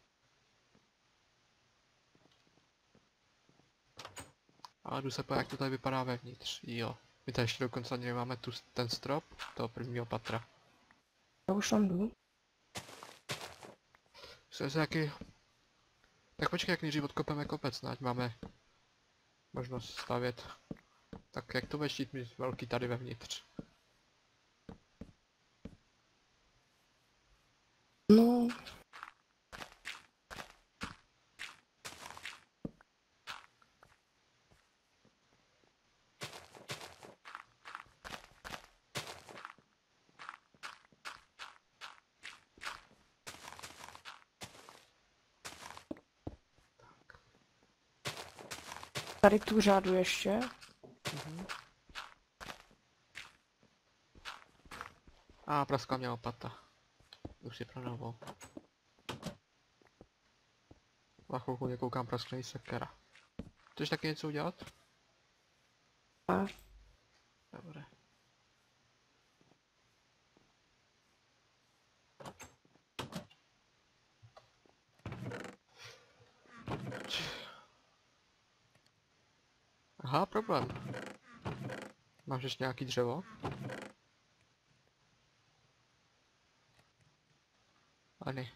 A jdu se podívat, jak to tady vypadá vevnitř. Jo. My tady ještě dokonce ani nemáme tu, ten strop toho prvního patra. Já už tam jdu. Myslím si, jaký... Tak počkej, jak nejdřív odkopeme kopec, no, ať máme možnost stavět. Tak jak to budeš chtít mít velký tady vevnitř? No, tady tu řádu ještě. Mhm. A praskla mě lopata. Už si pro novou. Za chvilku mě koukám, praskne jí sekera. Chceš taky něco udělat? A Dobré. Aha, problém. Máš ještě nějaký dřevo? Leny.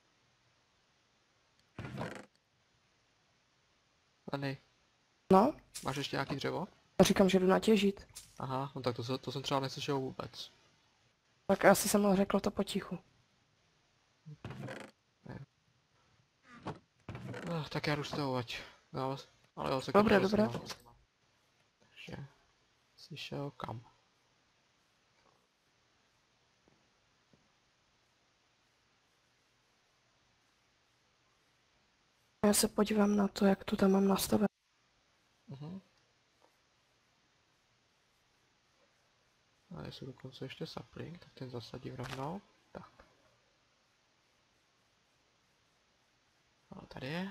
Leny, No, máš ještě nějaký dřevo? říkám, že jdu natěžit. Aha, no tak to, se- to jsem třeba neslyšel vůbec. Tak asi jsem mu řekl to potichu. Uh, tak já jdu stahovat. No, ale jo, se Dobré, koukal dobré. jsem, no. Takže, jsi šel kam? Já se podívám na to, jak to tam mám nastavené. Mhm. A jestli dokonce ještě sapling, tak ten zasadím rovnou. Tak. No, tady je.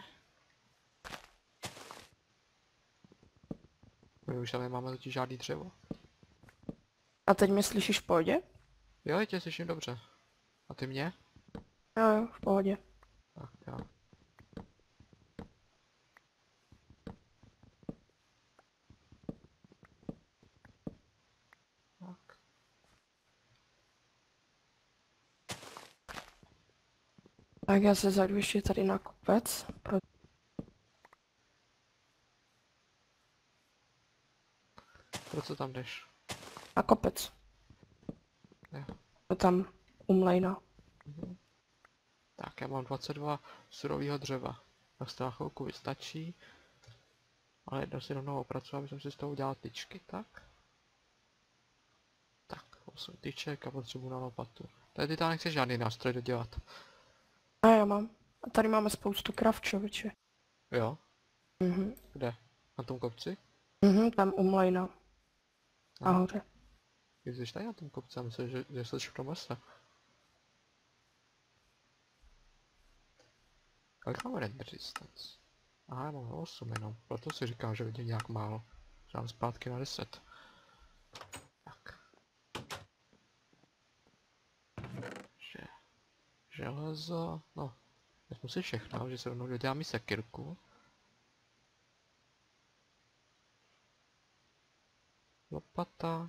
My už ale nemáme totiž žádný dřevo. A teď mě slyšíš v pohodě? Jo, já tě slyším dobře. A ty mě? Jo, jo, v pohodě. Tak, jo. Tak. Tak já se zajdu ještě tady na kopec. Pro... Proč co tam jdeš? Na kopec. Jo. To tam umlejna. Mhm. Tak, já mám dvacet dva surového dřeva. Tak to na chvilku vystačí. Ale jedno si rovnou opracuji, aby jsem si z toho udělal tyčky, tak? Tak, osm tyček a potřebuji na lopatu. Tady ty tam nechceš žádný nástroj dodělat. A já mám. A tady máme spoustu krav, člověče. Jo? Mhm. Kde? Na tom kopci? Mhm, tam umlejna. Nahoře. Ty jsi tady na tom kopci, já myslím, že, že jsi v tom lese. Kolik mám render distance? Aha, já mám osm jenom, proto si říkám, že vidím nějak málo. Žádám zpátky na deset. Tak. Že... Železo... No. Vezmu si všechno, že se rovnou dodělám i sekirku. Lopata.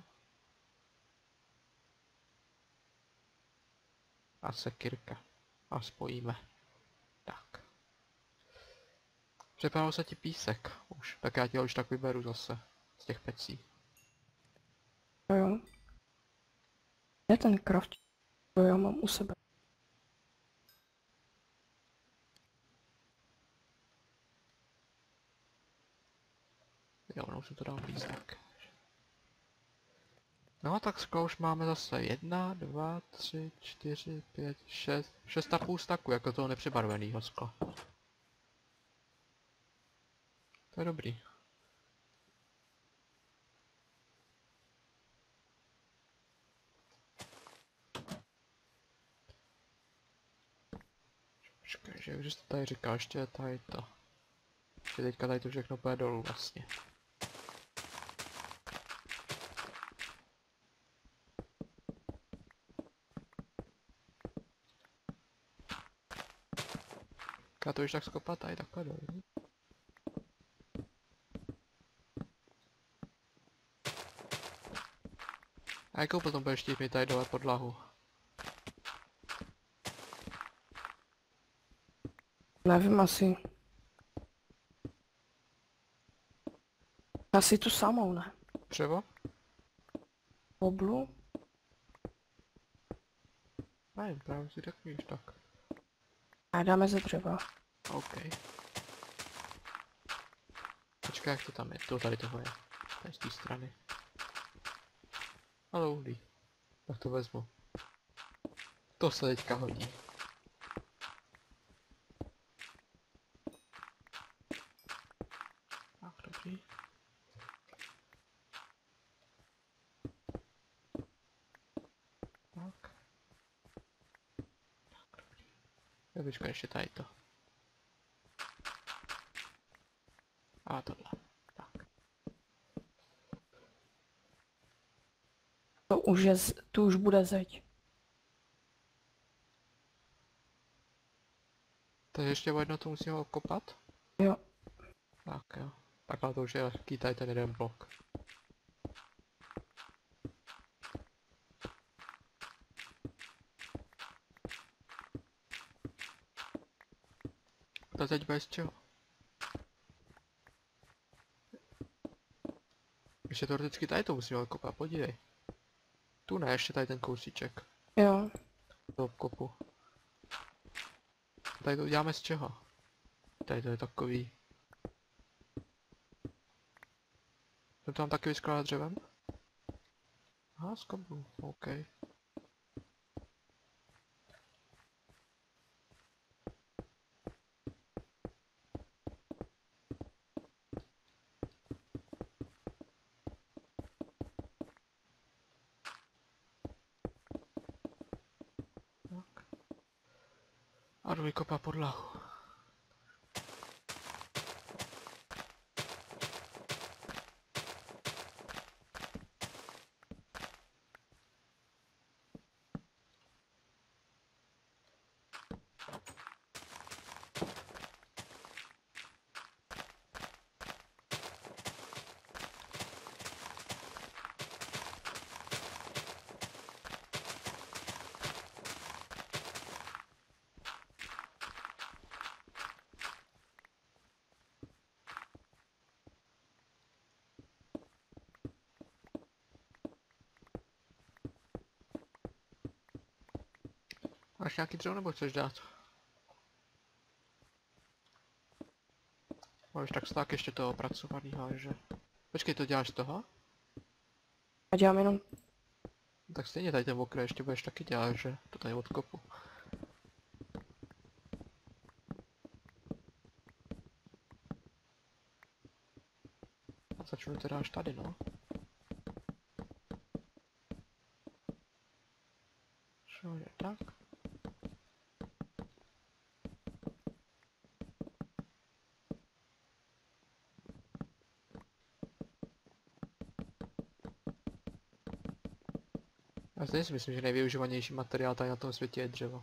A sekirka. A spojíme. Tak. Připravil se ti písek už, tak já ti ho už tak vyberu zase. Z těch pecí. Jo, jo. Je ten kraft. Jo, já mám u sebe. Jo, no už jsem to dal písek. No tak skoro už máme zase jedna, dva, tři, čtyři, pět, šest, šest a půl staku, jako toho nepřibarvenýho skla. To je dobrý. Počkej, že už jsi to tady říkal, ještě je tady to. Že teďka tady to všechno půjde dolů vlastně. Já to už tak skopat tady takhle dolů. A jakou potom budeš chtít mít tady dole podlahu? Nevím, asi. Asi tu samou, ne? Dřevo? Oblu? Nevím, právě si tak víš, tak. A dáme ze dřeva. OK. Počkej, jak to tam je, to tady toho je. Tady z té strany. Ale uhlí. Tak to vezmu. To se teďka hodí. Tak, dobrý. Tak. Tak, dobrý. Já počkej ještě tady to. A tohle. Tak. To už je, z- tu už bude zeď. Takže ještě o jedno to musíme okopat? Jo. Tak jo. Tak ale to už je lehký tady ten jeden blok. Ale teď bez čeho? Ještě teoreticky tady to musíme odkopat, podívej. Tu ne, ještě tady ten kousíček. Jo. Do obkopu. Tady to uděláme z čeho? Tady to je takový. To tam taky vyskládat dřevem? Aha, z kablu, OK. Tak. A jdu vykopat podlahu. Máš nějaký dřevo nebo chceš dát? Máš tak sták ještě toho opracovanýho, že? Počkej, to děláš z toho? A dělám jenom... Tak stejně tady ten okraj ještě budeš taky dělat, že? To tady odkopu. A začnu teda až tady, no. Co je tak? Já zde si myslím, že nejvyužívanější materiál tady na tom světě je dřevo.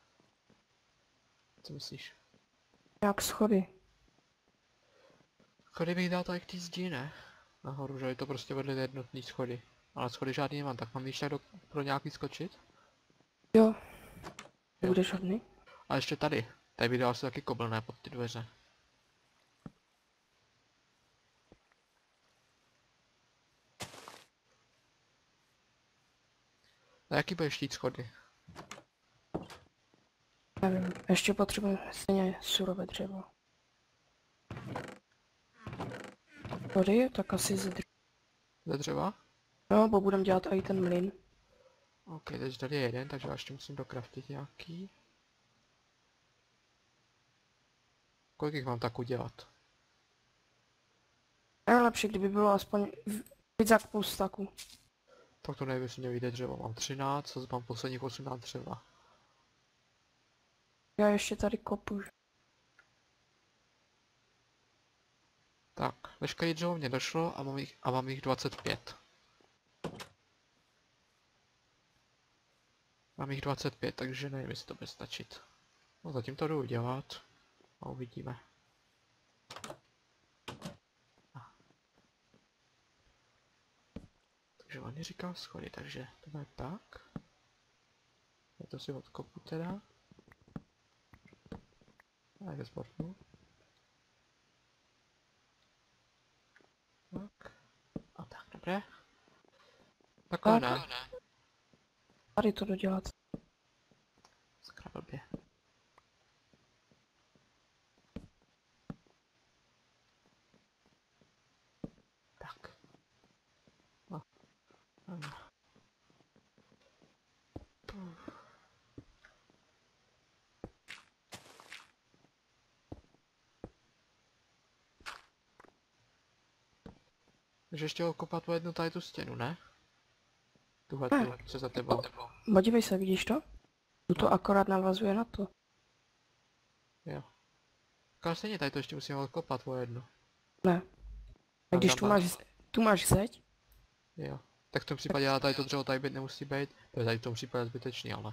Co myslíš? Jak schody. Schody bych dal tady k té zdi, ne? Nahoru, že je to prostě vedle jednotný schody. Ale schody žádný nemám, tak mám ještě tak do, pro nějaký skočit? Jo. Jo. Budeš hodný? A ještě tady. Tady bych dal asi taky kobl, ne, pod ty dveře. Na jaký budeš chtít schody? Nevím. Ještě potřebujeme stejně surové dřevo. Schody? Tak asi ze dřeva. Ze dřeva? No, bo budeme dělat i ten mlyn. OK, teď tady je jeden, takže já ještě musím docraftit nějaký. Kolik jich mám tak udělat? Nejlepší, kdyby bylo aspoň víc jak půl staku. Tak to nevím, jestli mě vyjde dřevo. Mám třináct, a mám posledních osmnáct dřeva. Já ještě tady kopu. Tak, veškerý dřevo mě došlo a mám jich, a mám jich dvacet pět. Mám jich dvacet pět, takže nevím, jestli to bude stačit. No zatím to jdu udělat a uvidíme. A. Takže on mi říkal schody, takže to je tak. Já to si odkopu teda. A je sportnu. Tak. A tak, dobré. Takhle Tak. ne. Tady to dodělat. Sakra blbě. Tak. No. Um. Takže ještě okopat tu jednu tady tu stěnu, ne? Tuhle tu, co za tebou. Podívej se, vidíš to? Tu to akorát navazuje na to. Jo. Ale stejně tady to ještě musíme odkopat o jednu. Ne. A když tu máš, tu máš zeď? Jo. Tak v tom případě já tady to dřevo tady být nemusí být. To je tady v tom případě zbytečný, ale.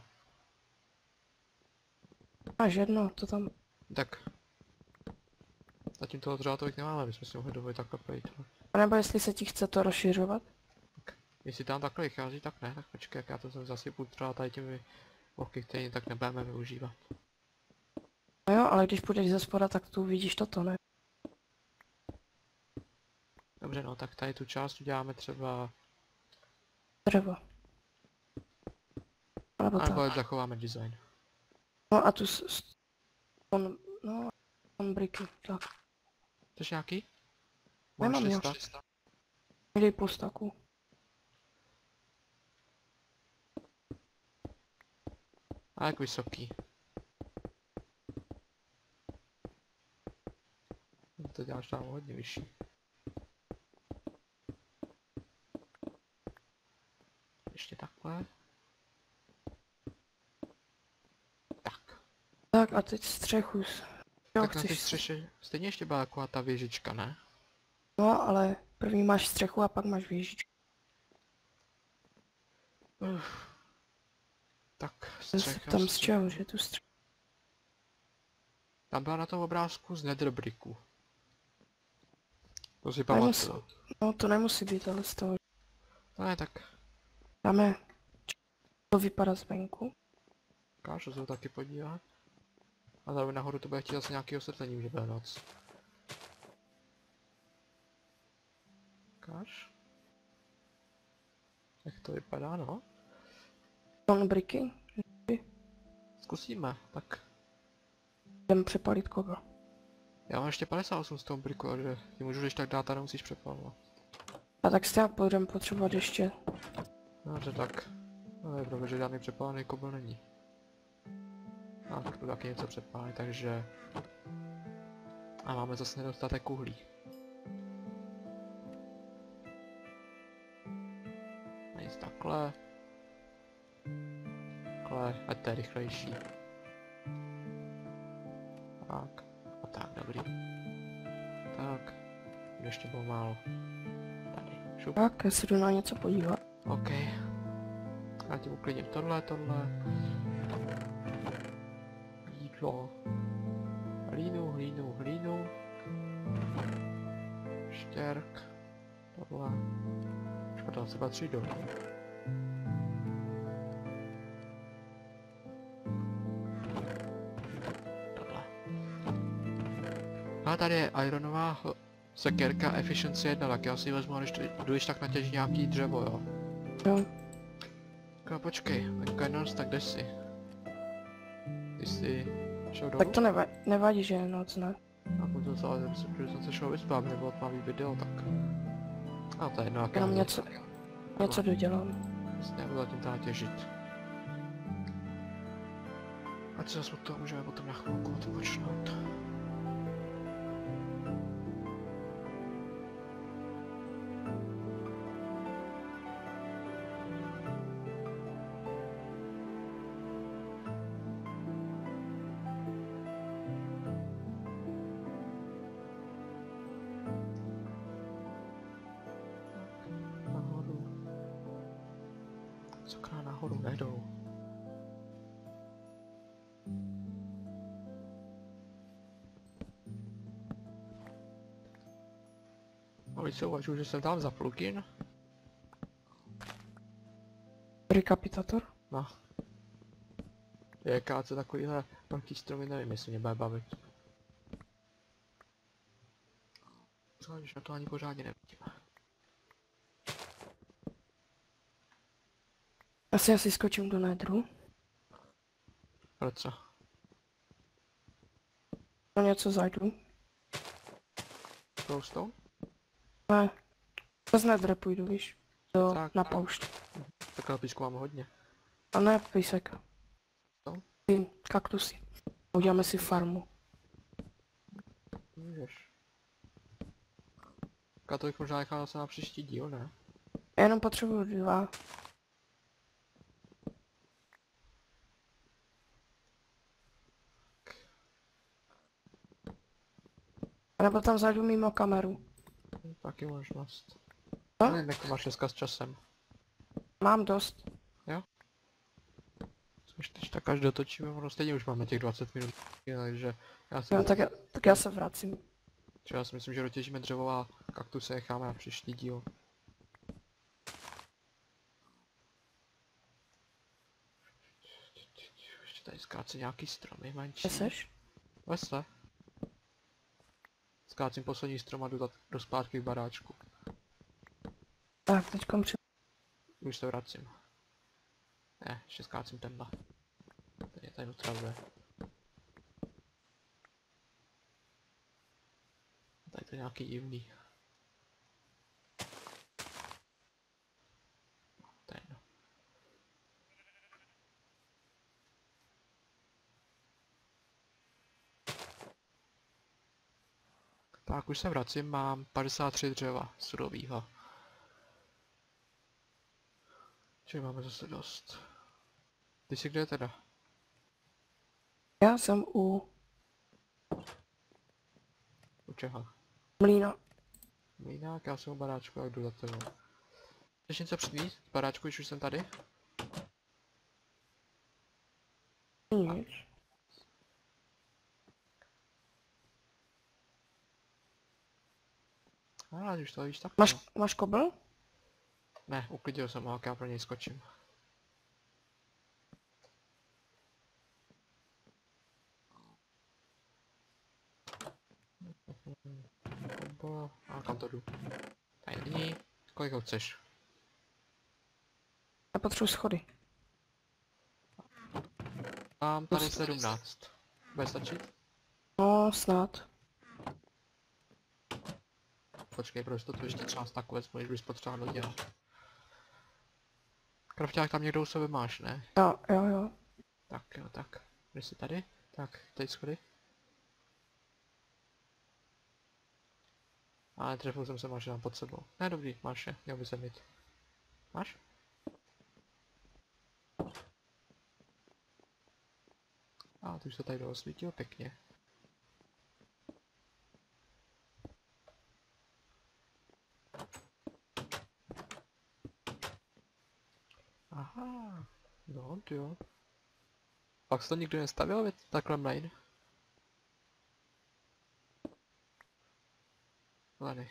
Máš jedno, to tam. Tak. Zatím toho dřeva tolik nemáme, my jsme si mohli dovolit takhle projít. A nebo jestli se ti chce to rozšiřovat? Tak. Jestli tam takhle vychází, tak ne, tak počkej, jak já to zasypu třeba tady těmi bloky, které tak nebudeme využívat. No jo, ale když půjdeš ze spoda, tak tu vidíš toto, ne? Dobře, no tak tady tu část uděláme třeba... Dřevo. Nebo A nebo tak. zachováme design. No a tu s... s- on, no, on briky, tak. Chceš nějaký? Nemám Máš jo. šest? Dej půl staku. A jak vysoký? To děláš tam hodně vyšší. Ještě takhle. Tak. Tak a teď střechu. s- Jo, Tak na té chceš... střeše stejně ještě byla taková ta věžička, ne? No, ale první máš střechu a pak máš věžičku. Uf. Tak, Tam střecha. z čeho, že tu střechu? Tam byla na tom obrázku z netherbricku. To si Nemusí, pamatuju. no to nemusí být, ale z toho. No ne, tak Dáme... To vypadá zvenku. ukážu se to taky podívat. A zároveň nahoru to bude chtít zase nějaký osvětlení, že bude noc. Ukáž. Jak to vypadá, no? On briky. Zkusíme, tak. Jdem přepalit koga. Já mám ještě padesát osm z toho briku, takže ti můžu když tak dát a nemusíš přepalovat. A tak stejně budeme potřebovat ještě. Dobře, tak. No je pravda, že žádný přepálený kobyl není. A tak to taky něco přepálí, takže... A máme zase nedostatek uhlí. A nic takhle. Takhle, ať to je rychlejší. Tak. A tak, dobrý. Tak. Ještě bylo málo. Tady, šup. Tak, já se jdu na něco podívat. OK. Já ti uklidím tohle, tohle. Jídlo. Hlínu, hlínu, hlínu. Štěrk. Tohle. Škoda, se patří dolů. Tohle. A tady je ironová sekerka Efficiency jedna, tak já si ji vezmu, když jdeš tak natěžit nějaký dřevo, jo. Jo. No počkej, tak Canons, tak jdeš si. Ty jsi šel dolů? Tak to neva nevadí, že je noc, ne? A potom se ale myslím, že jsem se šel vyspat, nebo odpálí video, tak... A to je jedno, jak já Jenom něco, něco dodělám. nebudu zatím teda těžit. Ať se zase od toho můžeme potom na chvilku odpočnout. Nahoru. Sakra, nahoru nejdou. A víc se uvažuji, že jsem tam za plugin. Rekapitator? No. Je káce takovýhle velký stromy, nevím, jestli mě bude bavit. Co, když na to ani pořádně nevidíme. Asi asi skočím do nedru. Ale co? Na něco zajdu. Glowstone? Ne. Z nedre půjdu, víš. Do, Tak. na poušť. Takhle písku máme hodně. A ne písek. Co? Ty kaktusy. Uděláme si farmu. Můžeš. A to bych možná nechal zase na příští díl, ne? Já jenom potřebuju dva. A nebo tam zajdu mimo kameru. Taky možnost. Co? Nevím, jak to máš dneska s časem. Mám dost. Což teď tak až dotočíme, ono stejně už máme těch dvacet minut. Takže já si, Jo, tak, já- tak já se vracím. že já si myslím, že dotěžíme dřevo a kaktusy necháme na příští díl. Ještě tady skáce nějaký stromy menší. Kde seš? Vesle. Skácím poslední strom a jdu za- do zpátky k baráčku. Tak, teďkom při... Už se vracím. Ne, ještě skácím tenhle. Tady je tady otravuje. Tady to je nějaký divný. Tady no. Tak už se vracím, mám padesát tři dřeva surovýho. Čili máme zase dost. Ty jsi kde teda? Já jsem u U čeho? mlýna. Mlýnák, já jsem u baráčku, jak jdu za tebou. Chceš něco přinést? Baráčku, když už jsem tady? Nic. A, když to víš, tak Máš, no. máš kobl? Ne, uklidil jsem ho, jak já pro něj skočím. Kombo, a kam to jdu? Tady není. Kolik ho chceš? Já potřebuji schody. Mám tady sedmnáct. Bude stačit? No, snad. Počkej, prostě to ještě třeba takové vezmu, když bys potřeboval dodělat. Krafťák tam někdo u sebe máš, ne? Jo, jo, jo. Tak jo, tak. Když jsi tady? Tak, teď schody. Ale trefil jsem se, máš je tam pod sebou. Ne, dobrý, máš je, měl by se mít. Máš? A ty už se tady doosvítil pěkně. Aha, no jo. Pak se to nikdo nestavil, věc, takhle mlejn. Leny.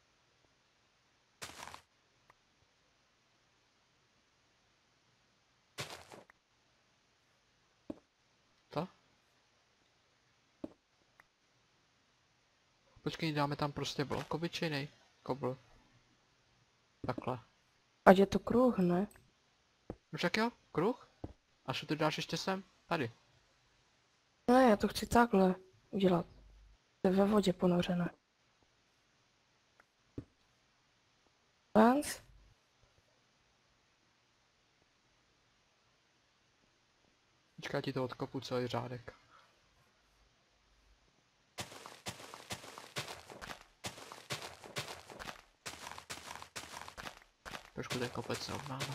To? Počkej, dáme tam prostě blok obyčejnej. Kobl. Takhle. Ať je to kruh, ne? No však jo, kruh. A co ty dáš ještě sem? Tady. Ne, já to chci takhle udělat. To je ve vodě ponořené. Lens? Počkej, já ti to odkopu celý řádek. Trošku ten kopec se obnáme.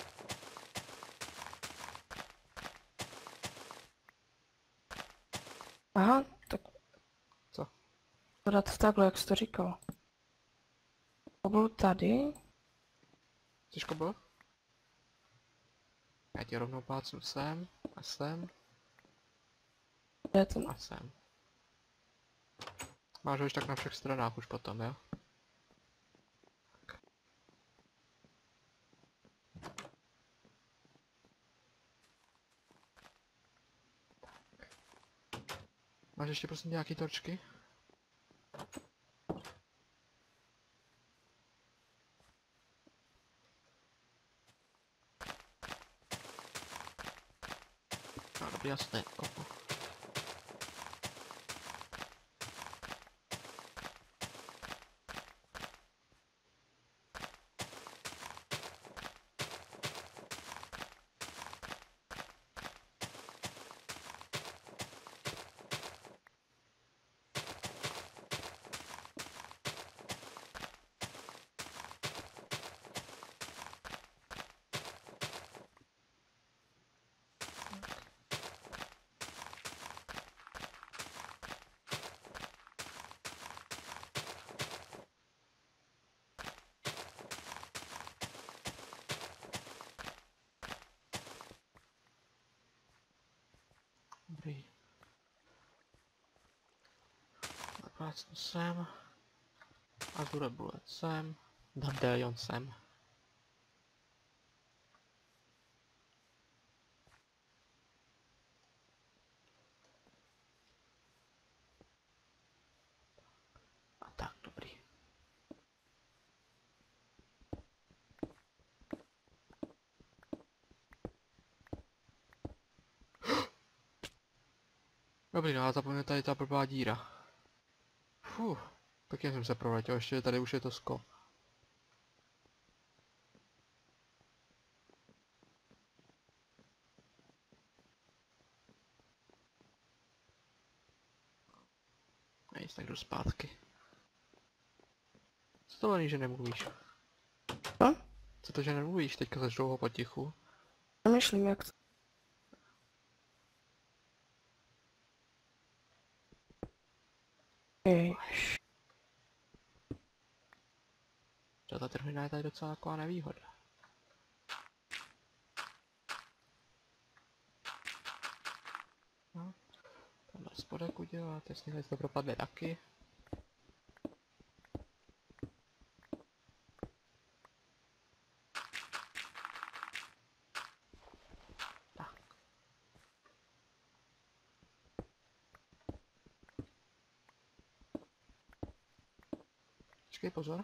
Aha, tak Co? to dát takhle, jak jsi to říkal. Kobl tady. Chceš kobl? Já ti rovnou plácnu sem, a sem, Kde je ten? a sem. Máš ho už tak na všech stranách už potom, jo? Tak. Máš ještě prosím nějaký torčky? No dobrý, jasné, kopu. Dobrý. Naplácnu sem. Azure Bullet sem. Dandelion sem. Dobrý, no a zapomněl tady ta blbá díra. Fuh, pěkně jsem se proletěl, ještě tady už je to sklo. Nic, tak jdu zpátky. Co to není, že nemluvíš? No? Co to, že nemluvíš teďka za dlouho potichu? Přemýšlím, jak to... Jež. Ta trhlina je tady docela taková nevýhoda. No. Tamhle spodek udělat, jestli tady to propadne taky. Tak. Počkej, pozor.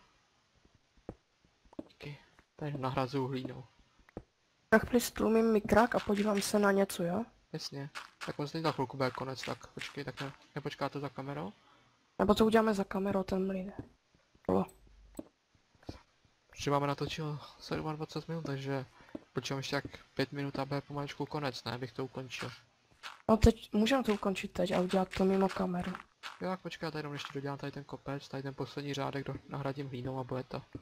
Díky. Tady nahrazuju hlínou. Tak chvíli stlumím mikrák a podívám se na něco, jo? Jasně. Tak vlastně za chvilku bude konec, tak počkej, tak ne, nepočkáte za kamerou? Nebo to uděláme za kamerou, ten mlýn. Holo. Protože máme natočil dvacet sedm minut, takže počkám ještě jak pět minut a bude pomaličku konec, ne, bych to ukončil. No teď, můžeme to ukončit teď a udělat to mimo kameru. Jo, tak počkej, já tady jenom ještě dodělám tady ten kopec, tady ten poslední řádek do, nahradím hlínou a bude to.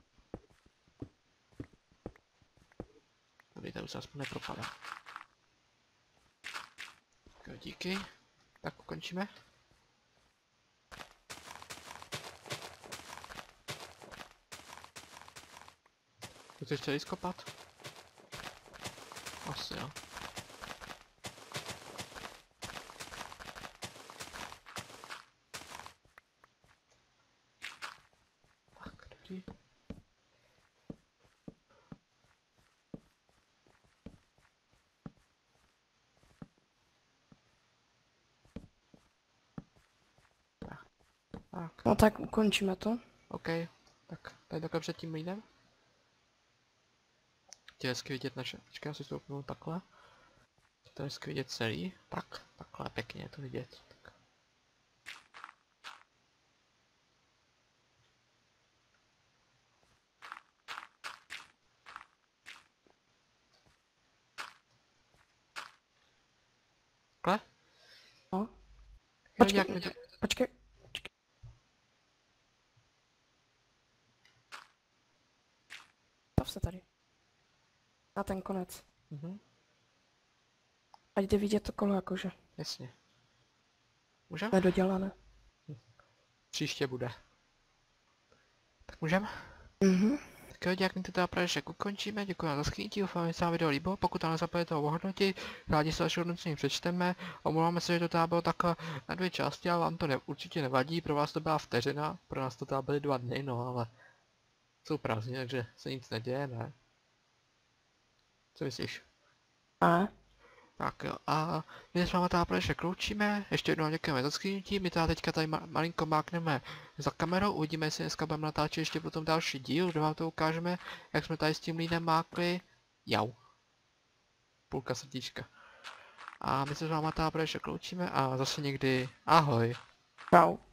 Tady to už se aspoň nepropadá. Jo, díky. Tak ukončíme. Chceš celý skopat? Asi jo. Tak, dobrý. Tak. Tak. No tak ukončíme to. OK. Tak, tady takhle před tím mlýnem. Tě je hezky vidět naše, počkej, já si stoupnu takhle. To je hezky vidět celý, tak, takhle pěkně je to vidět. Tak. Takhle? No. Počkej, Počkej, jak mi to... počkej. Počkej. Stav se tady. Na ten konec. Mhm, Ať jde vidět to kolo jakože. jasně. Můžem? Nedodělané. Příště bude. Tak můžem? Mhm. Tak jo, děkuji to teda proješek ukončíme, děkuji za schrnutí, doufám, že se vám video líbilo, pokud tam nezapomeňte ho ohodnotit, rádi se vaše hodnocení přečteme, omlouváme se, že to teda bylo takhle na dvě části, ale vám to ne, určitě nevadí, pro vás to byla vteřina, pro nás to teda byly dva dny, no ale jsou prázdniny, takže se nic neděje, ne? Co myslíš? A? Tak jo, a my s váma teda proješek loučíme, ještě jednou vám děkujeme za schrnutí, my teda teďka tady ma malinko mákneme za kamerou, uvidíme, jestli dneska budeme natáčet ještě potom další díl, kde vám to ukážeme, jak jsme tady s tím línem mákli. Jau. Půlka srdíčka. A my se s váma teda proješek loučíme a zase někdy ahoj. Čau.